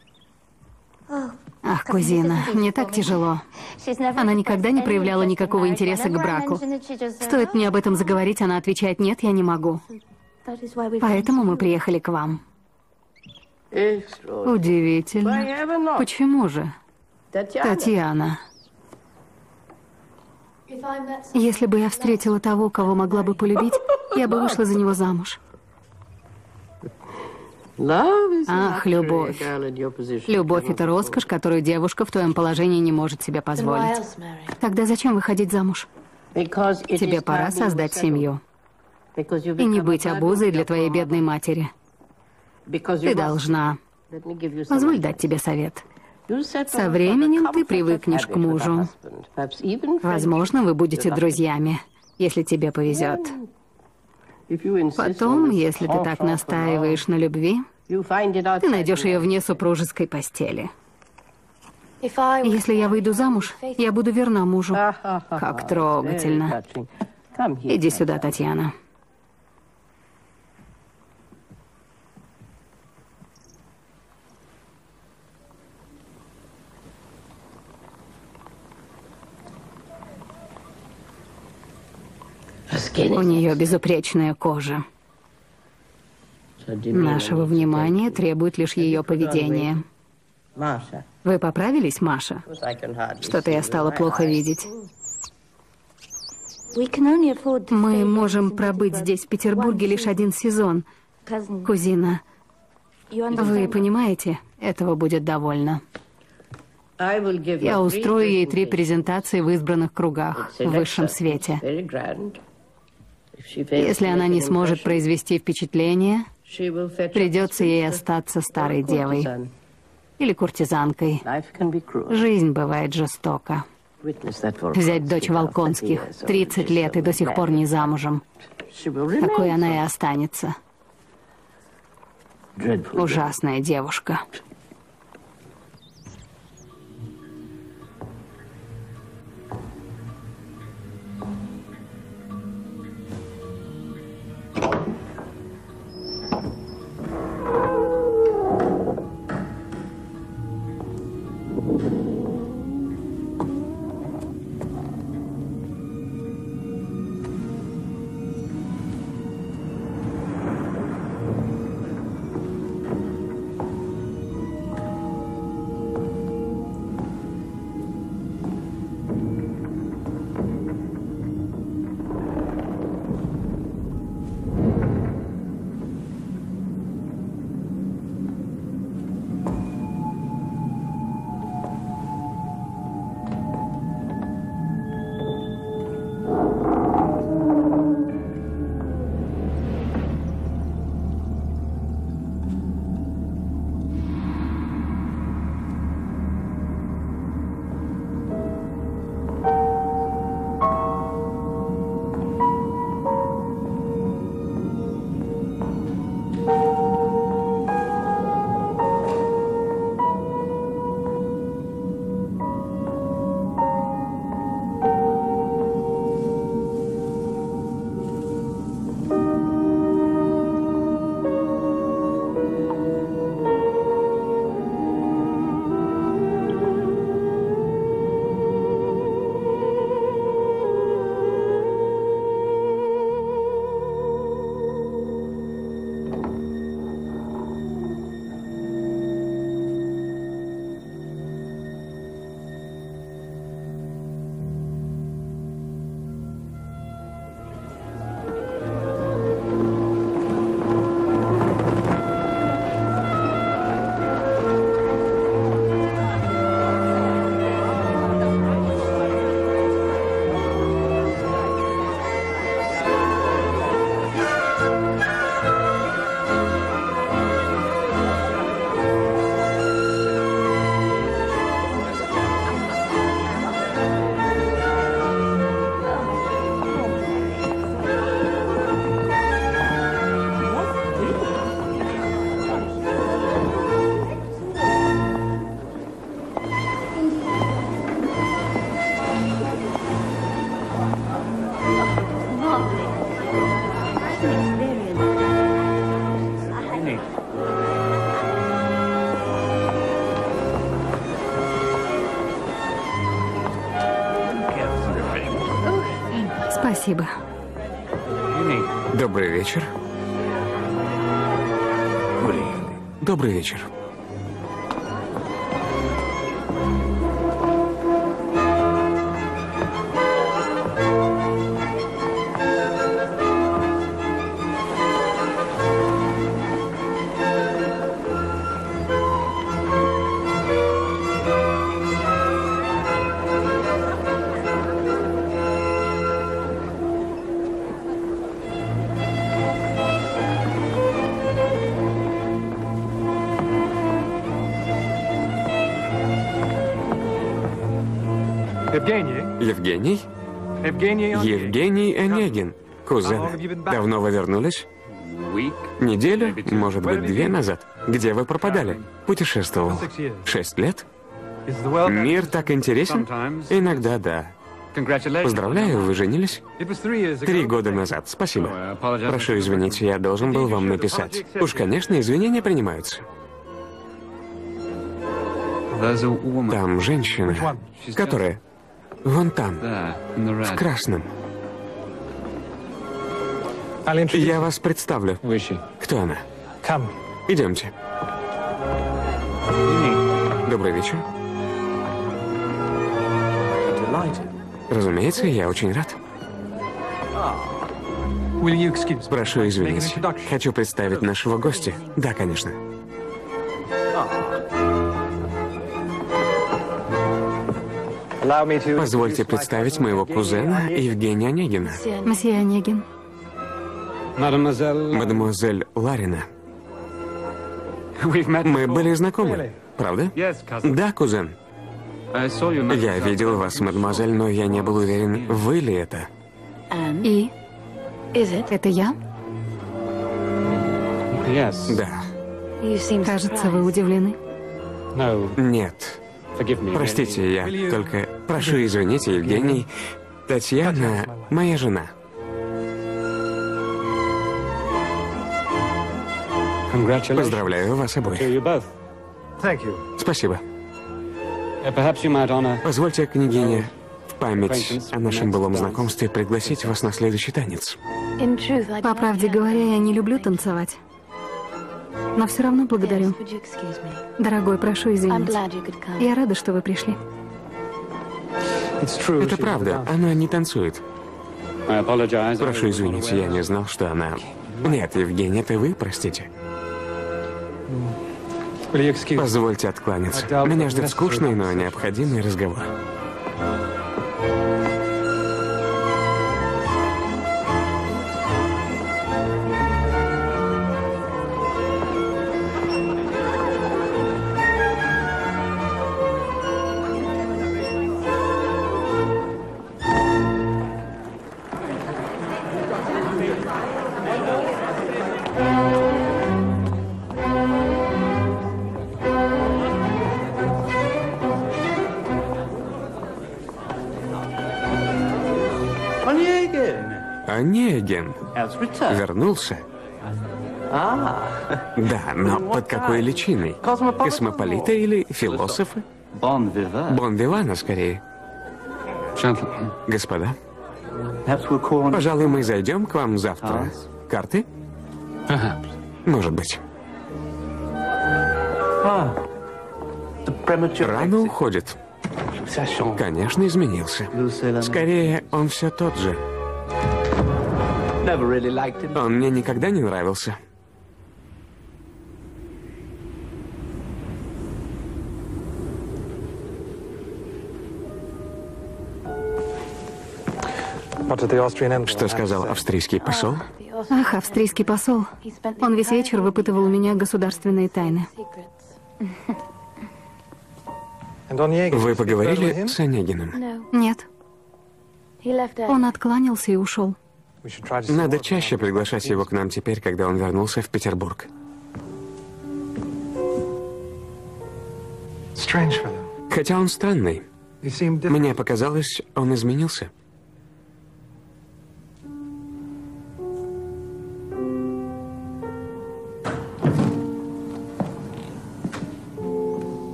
Ах, кузина, мне так тяжело. Она никогда не проявляла никакого интереса к браку. Стоит мне об этом заговорить, она отвечает: нет, я не могу. Поэтому мы приехали к вам. Удивительно. Почему же? Татьяна. Если бы я встретила того, кого могла бы полюбить, я бы вышла за него замуж. Ах, любовь. Любовь — это роскошь, которую девушка в твоем положении не может себе позволить. Тогда зачем выходить замуж? Тебе пора создать семью. И не быть обузой для твоей бедной матери. Ты должна. Позволь дать тебе совет. Со временем ты привыкнешь к мужу. Возможно, вы будете друзьями, если тебе повезет. Потом, если ты так настаиваешь на любви, ты найдешь ее вне супружеской постели. Если я выйду замуж, я буду верна мужу. Как трогательно. Иди сюда, Татьяна. У нее безупречная кожа. Нашего внимания требует лишь ее поведение. Вы поправились, Маша? Что-то я стала плохо видеть. Мы можем пробыть здесь, в Петербурге, лишь один сезон. Кузина, вы понимаете, этого будет довольно. Я устрою ей 3 презентации в избранных кругах, в высшем свете. Если она не сможет произвести впечатление, придется ей остаться старой девой или куртизанкой. Жизнь бывает жестока. Взять дочь Волконских, 30 лет и до сих пор не замужем. Такой она и останется. Ужасная девушка. Спасибо. Добрый вечер. Добрый вечер. Евгений? Евгений Онегин. Кузен, давно вы вернулись? Неделю, может быть, 2 назад. Где вы пропадали? Путешествовал. 6 лет? Мир так интересен? Иногда да. Поздравляю, вы женились? 3 года назад, спасибо. Прошу извинить, я должен был вам написать. Уж, конечно, извинения принимаются. Там женщина, которая... Вон там, в красном. Я вас представлю. Кто она? Идемте. Добрый вечер. Разумеется, я очень рад. Прошу извинить. Хочу представить нашего гостя. Да, конечно. Позвольте представить моего кузена Евгения Онегина. Мсье Онегин. Мадемуазель Ларина. Мы были знакомы, правда? Да, кузен. Я видел вас, мадемуазель, но я не был уверен, вы ли это. И? Это я? Да. Кажется, вы удивлены. Нет. Простите, я только... Прошу извинить, Евгений. Татьяна — моя жена. Поздравляю вас обоих. Спасибо. Позвольте, княгиня, в память о нашем былом знакомстве пригласить вас на следующий танец. По правде говоря, я не люблю танцевать. Но все равно благодарю. Дорогой, прошу извинить. Я рада, что вы пришли. Это правда, она не танцует. Прошу извинить, я не знал, что она... Нет, Евгений, это вы, простите. Позвольте откланяться. Меня ждет скучный, но необходимый разговор. Онегин вернулся. Да, но под какой личиной? Космополита или философа? Бон-вивана, скорее. Господа, пожалуй, мы зайдем к вам завтра. Карты? Может быть. Рано уходит. Конечно, изменился. Скорее, он все тот же. Он мне никогда не нравился. Что сказал австрийский посол? Ах, австрийский посол. Он весь вечер выпытывал у меня государственные тайны. Вы поговорили с Онегиным? Нет. Он откланялся и ушел. Надо чаще приглашать его к нам теперь, когда он вернулся в Петербург. Хотя он странный. Мне показалось, он изменился.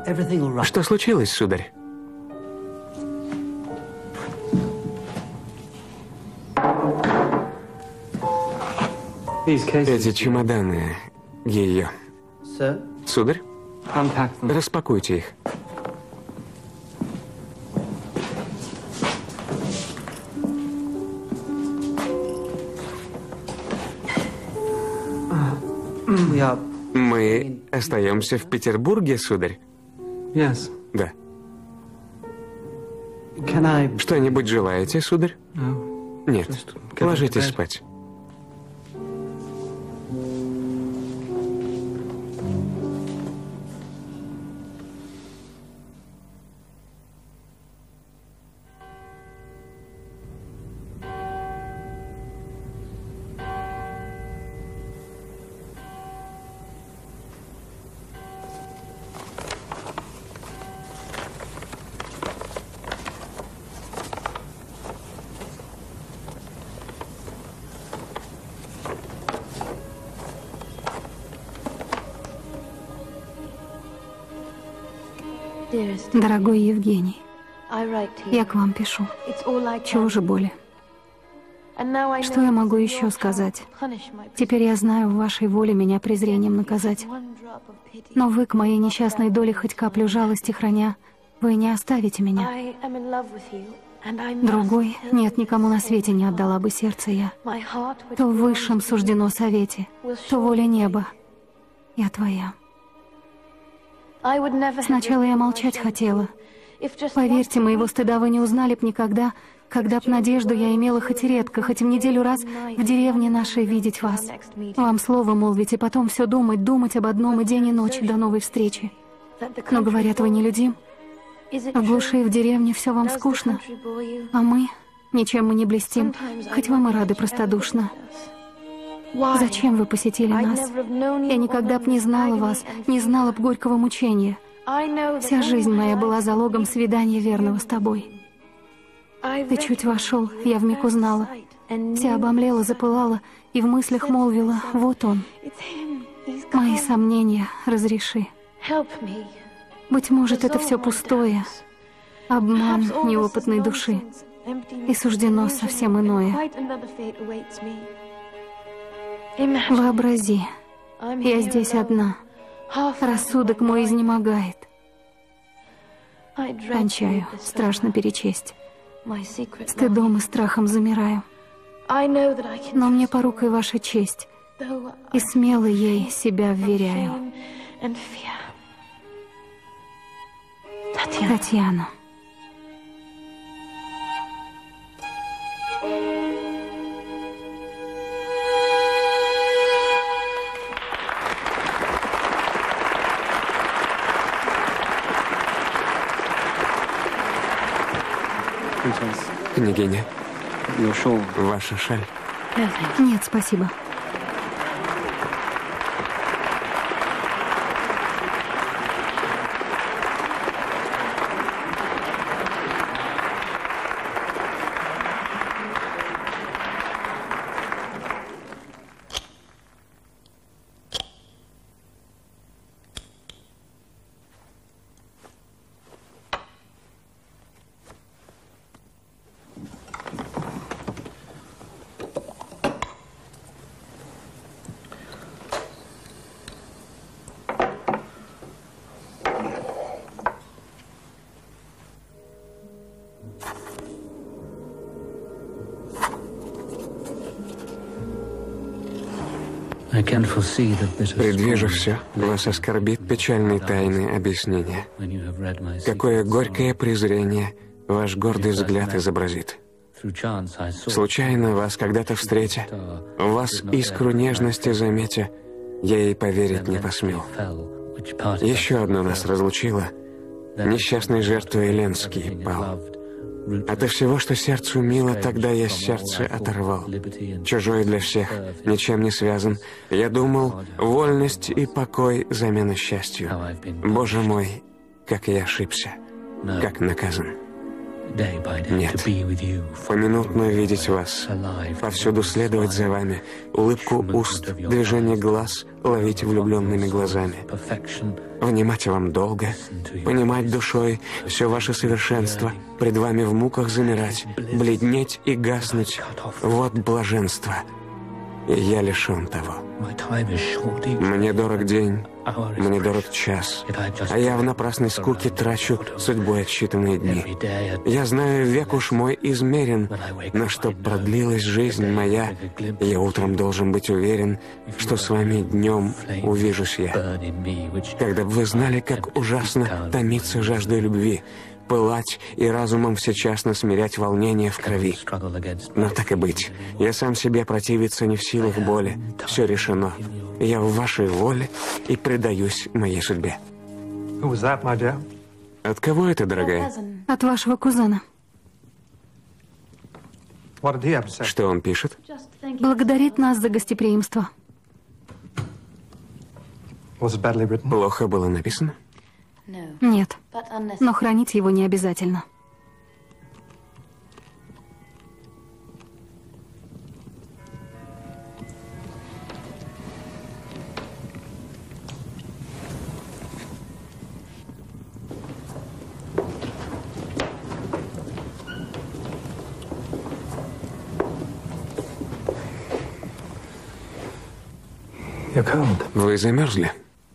Что случилось, сударь? Эти чемоданы ее. Сударь, распакуйте их. Мы остаемся в Петербурге, сударь? Да. Что-нибудь желаете, сударь? Нет. Ложитесь спать. Дорогой Евгений, я к вам пишу. Чего же боли? Что я могу еще сказать? Теперь я знаю, в вашей воле меня презрением наказать. Но вы к моей несчастной доле хоть каплю жалости храня, вы не оставите меня. Другой, нет, никому на свете не отдала бы сердце я. То в высшем суждено совете, то воля неба. Я твоя. Сначала я молчать хотела. Поверьте, моего стыда вы не узнали б никогда, когда б надежду я имела хоть редко, хоть в неделю раз в деревне нашей видеть вас. Вам слово молвить, и потом все думать об одном и день и ночь до новой встречи. Но, говорят, вы нелюдим. В глуши и в деревне все вам скучно, а мы, ничем мы не блестим, хоть вам и рады простодушно. Зачем вы посетили нас? Я никогда б не знала вас, не знала б горького мучения. Вся жизнь моя была залогом свидания верного с тобой. Ты чуть вошел, я вмиг узнала. Вся обомлела, запылала и в мыслях молвила: вот он. Мои сомнения разреши. Быть может, это все пустое, обман неопытной души, и суждено совсем иное. Вообрази, я здесь одна, рассудок мой изнемогает. Кончаю, страшно перечесть, стыдом и страхом замираю. Но мне порукой ваша честь, и смело ей себя вверяю. Татьяна. Княгиня, ваша шаль. Нет, спасибо. Предвижу все, вас оскорбит печальной тайны объяснения. Какое горькое презрение ваш гордый взгляд изобразит. Случайно вас когда-то встретя, в вас искру нежности заметя, я ей поверить не посмел. Еще одно нас разлучило, несчастной жертвой Ленский пал. Ото всего, что сердцу мило, тогда я сердце оторвал. Чужой для всех, ничем не связан. Я думал, вольность и покой замена счастью. Боже мой, как я ошибся, как наказан. Нет. Поминутно видеть вас, повсюду следовать за вами, улыбку уст, движение глаз ловить влюбленными глазами, внимать вам долго, понимать душой все ваше совершенство, пред вами в муках замирать, бледнеть и гаснуть. Вот блаженство. И я лишен того. Мне дорог день, мне дорог час, а я в напрасной скуке трачу судьбой отсчитанные дни. Я знаю, век уж мой измерен, но чтоб продлилась жизнь моя, я утром должен быть уверен, что с вами днем увижусь я. Когда бы вы знали, как ужасно томиться жаждой любви, пылать и разумом всечасно смирять волнение в крови. Но так и быть. Я сам себе противиться не в силах боли. Все решено. Я в вашей воле и предаюсь моей судьбе. От кого это, дорогая? От вашего кузена. Что он пишет? Благодарит нас за гостеприимство. Плохо было написано? Нет, но хранить его не обязательно. Вы замерзли?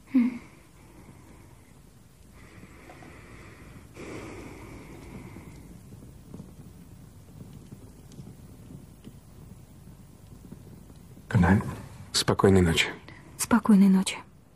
Спокойной ночи. Спокойной ночи.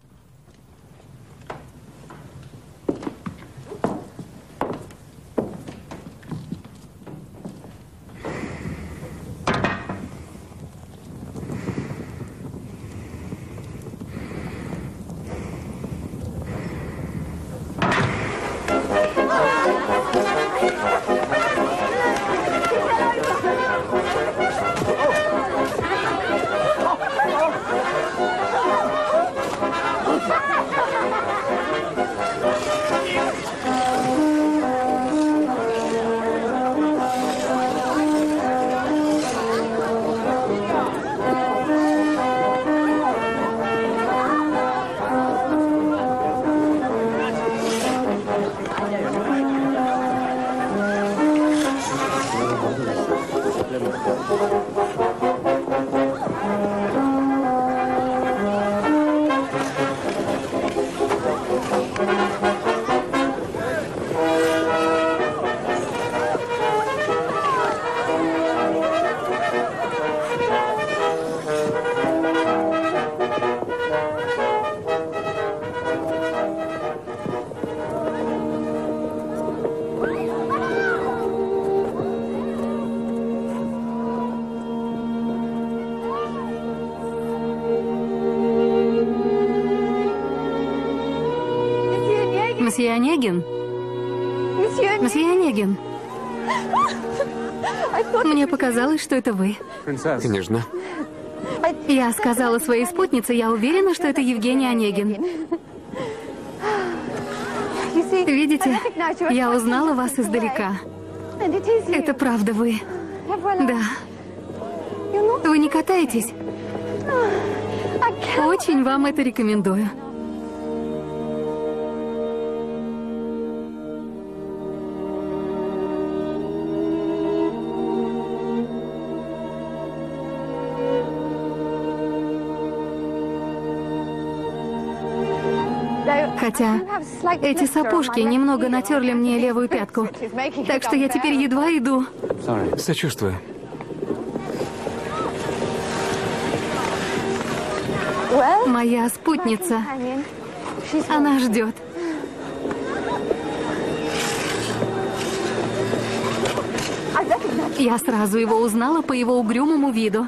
Месье Онегин? Месье Онегин? Мне показалось, что это вы. Княжна. Я сказала своей спутнице, я уверена, что это Евгений Онегин. Видите, я узнала вас издалека. Это правда вы. Да. Вы не катаетесь? Очень вам это рекомендую. Хотя эти сапожки немного натерли мне левую пятку. Так что я теперь едва иду. Сочувствую. Моя спутница. Она ждет. Я сразу его узнала по его угрюмому виду.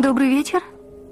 Добрый вечер.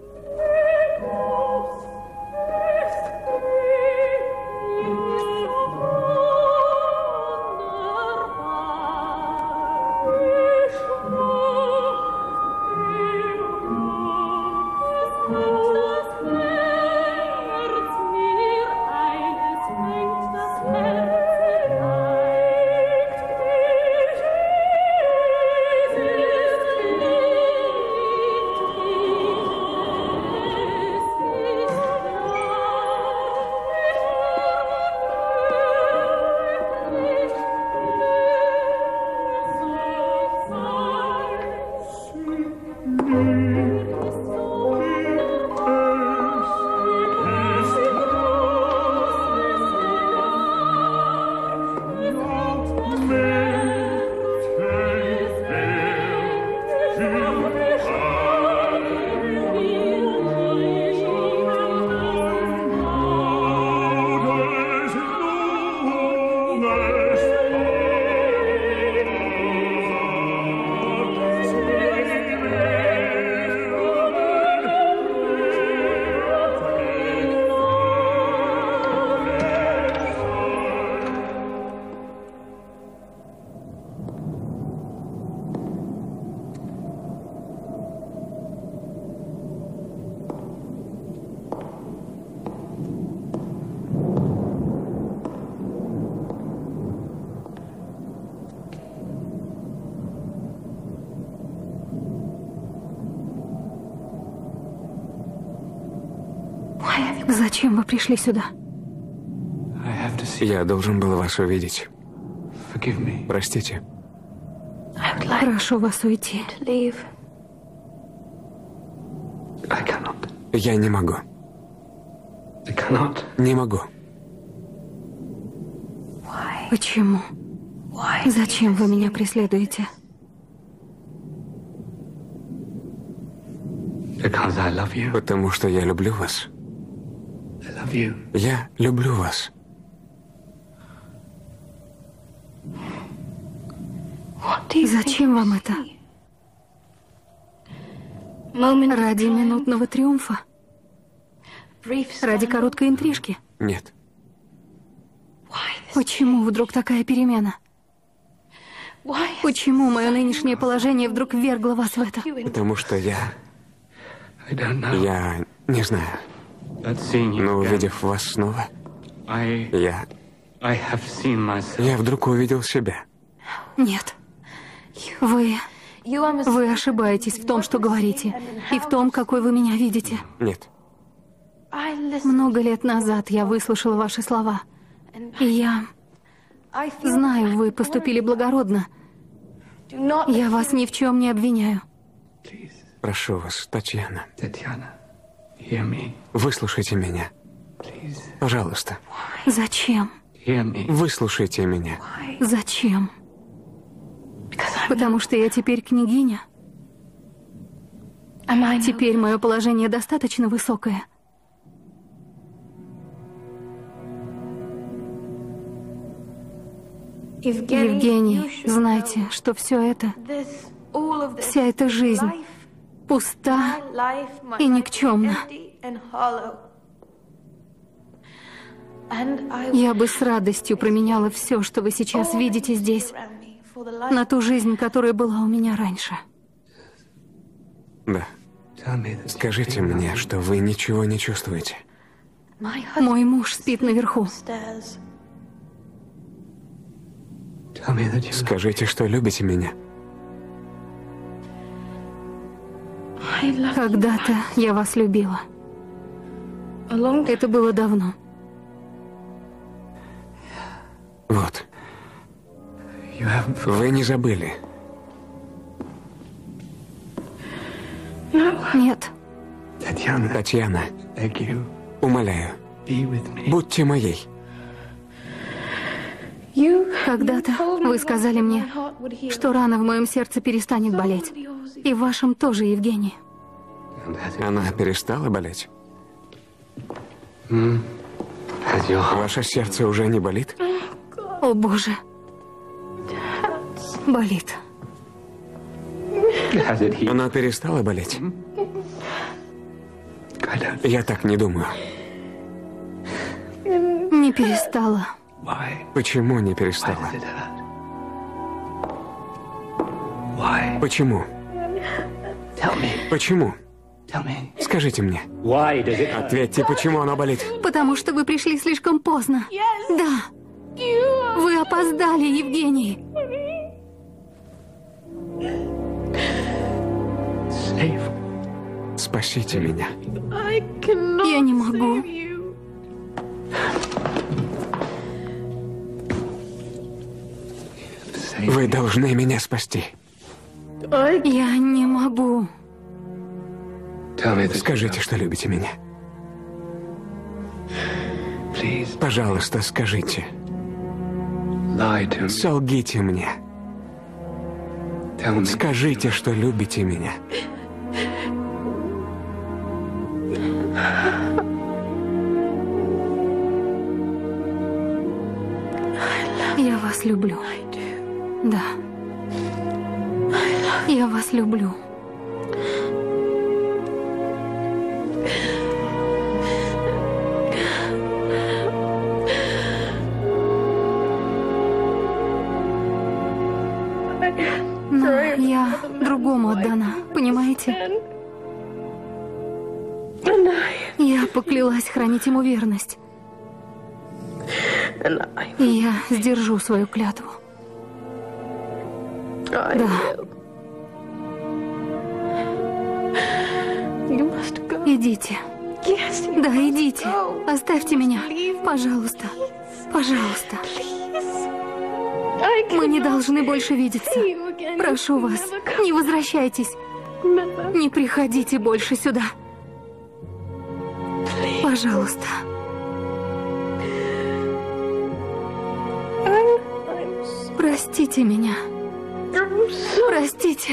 Зачем вы пришли сюда? Я должен был вас увидеть. Простите. Прошу вас уйти. Я не могу. Не могу. Почему? Зачем вы меня преследуете? Потому что я люблю вас. Я люблю вас. Зачем вам это? Ради минутного триумфа? Ради короткой интрижки? Нет. Почему вдруг такая перемена? Почему мое нынешнее положение вдруг ввергло вас в это? Потому что я не знаю. Но увидев вас снова, я вдруг увидел себя. Нет. Вы ошибаетесь в том, что говорите, и в том, какой вы меня видите. Нет. Много лет назад я выслушала ваши слова. И я знаю, вы поступили благородно. Я вас ни в чем не обвиняю. Прошу вас, Татьяна. Выслушайте меня. Пожалуйста. Зачем? Выслушайте меня. Зачем? Потому что я теперь княгиня? Теперь мое положение достаточно высокое? Евгений, знайте, что все это, вся эта жизнь пуста и никчемна. Я бы с радостью променяла все, что вы сейчас видите здесь, на ту жизнь, которая была у меня раньше. Да. Скажите мне, что вы ничего не чувствуете. Мой муж спит наверху. Скажите, что любите меня. Когда-то я вас любила. Это было давно. Вот. Вы не забыли. Нет. Татьяна, умоляю, будьте моей. Когда-то вы сказали мне, что рана в моем сердце перестанет болеть. И в вашем тоже, Евгений. Она перестала болеть? Ваше сердце уже не болит? О, Боже. Болит. Она перестала болеть? Я так не думаю. Не перестала. Почему не перестала? Почему? Почему? Скажите мне. Ответьте, почему оно болит? Потому что вы пришли слишком поздно. Да. Вы опоздали, Евгений. Спасите меня. Я не могу. Вы должны меня спасти. Я не могу. Скажите, что любите меня. Пожалуйста, скажите. Солгите мне. Скажите, что любите меня. Я вас люблю. Да. Я вас люблю. Но я другому отдана, понимаете? Я поклялась хранить ему верность. И я сдержу свою клятву. Да. Идите. Да, идите. Оставьте меня. Пожалуйста. Пожалуйста. Мы не должны больше видеться. Прошу вас, не возвращайтесь. Не приходите больше сюда. Пожалуйста. Простите меня. Простите.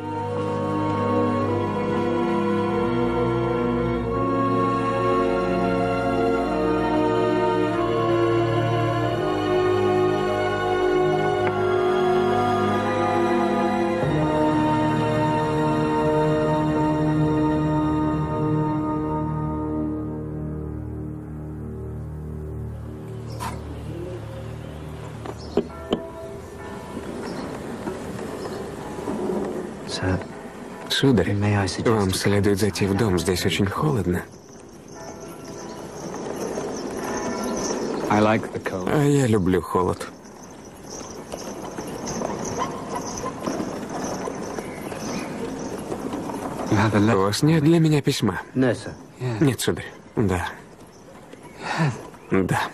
Сударь, вам следует зайти в дом, здесь очень холодно. А я люблю холод. У вас нет для меня письма? Нет, сударь. Да. Да.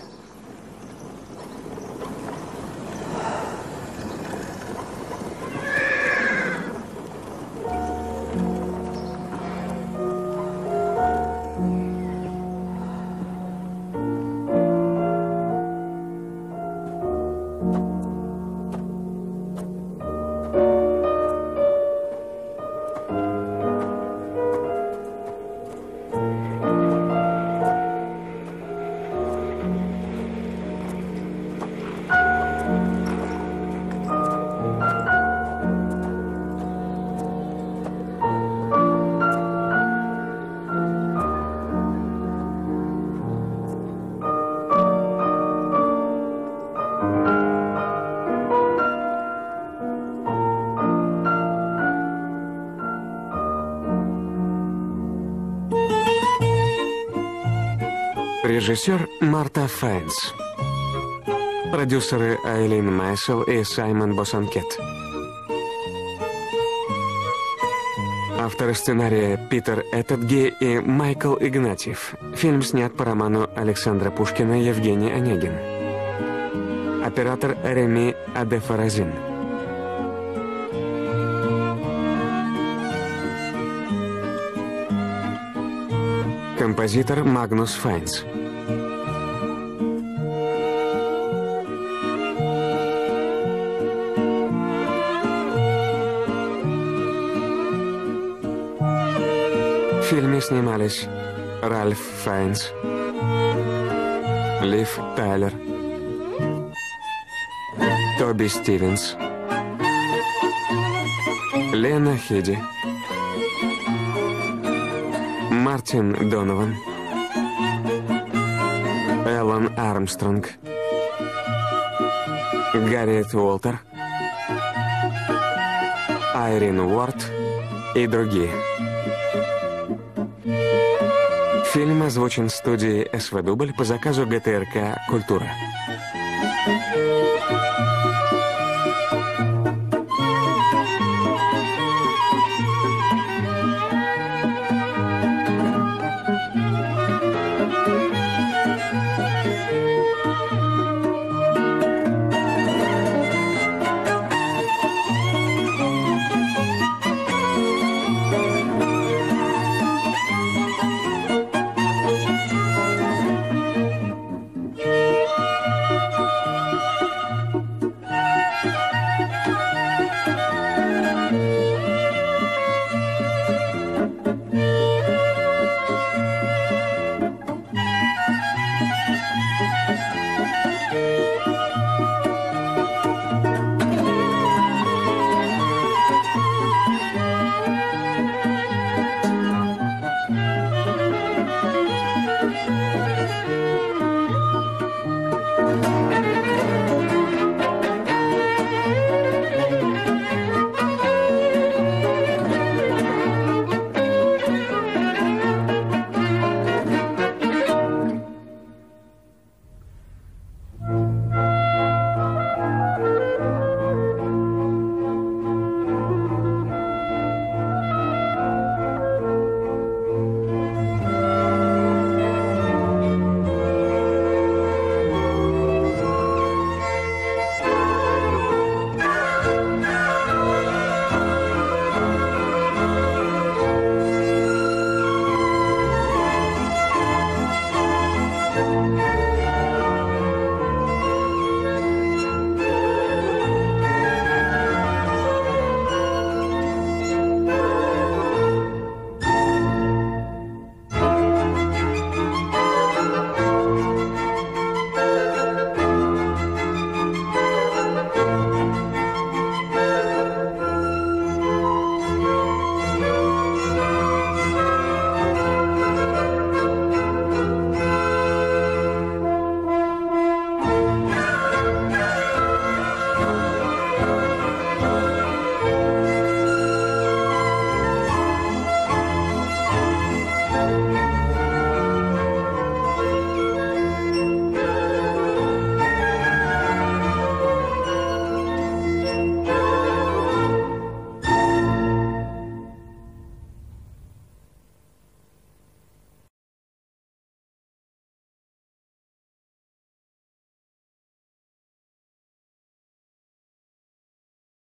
Режиссер Марта Файнс. Продюсеры Айлин Майсел и Саймон Босанкет. Авторы сценария Питер Этетги и Майкл Игнатьев. Фильм снят по роману Александра Пушкина «Евгений Онегин». Оператор Реми Адефаразин. Композитор Магнус Файнс. В фильме снимались Ральф Файнс, Лив Тайлер, Тоби Стивенс, Лена Хиди, Мартин Донован, Эллен Армстронг, Гарриет Уолтер, Айрин Уорд и другие. Фильм озвучен студией СВ Дубль по заказу ГТРК «Культура».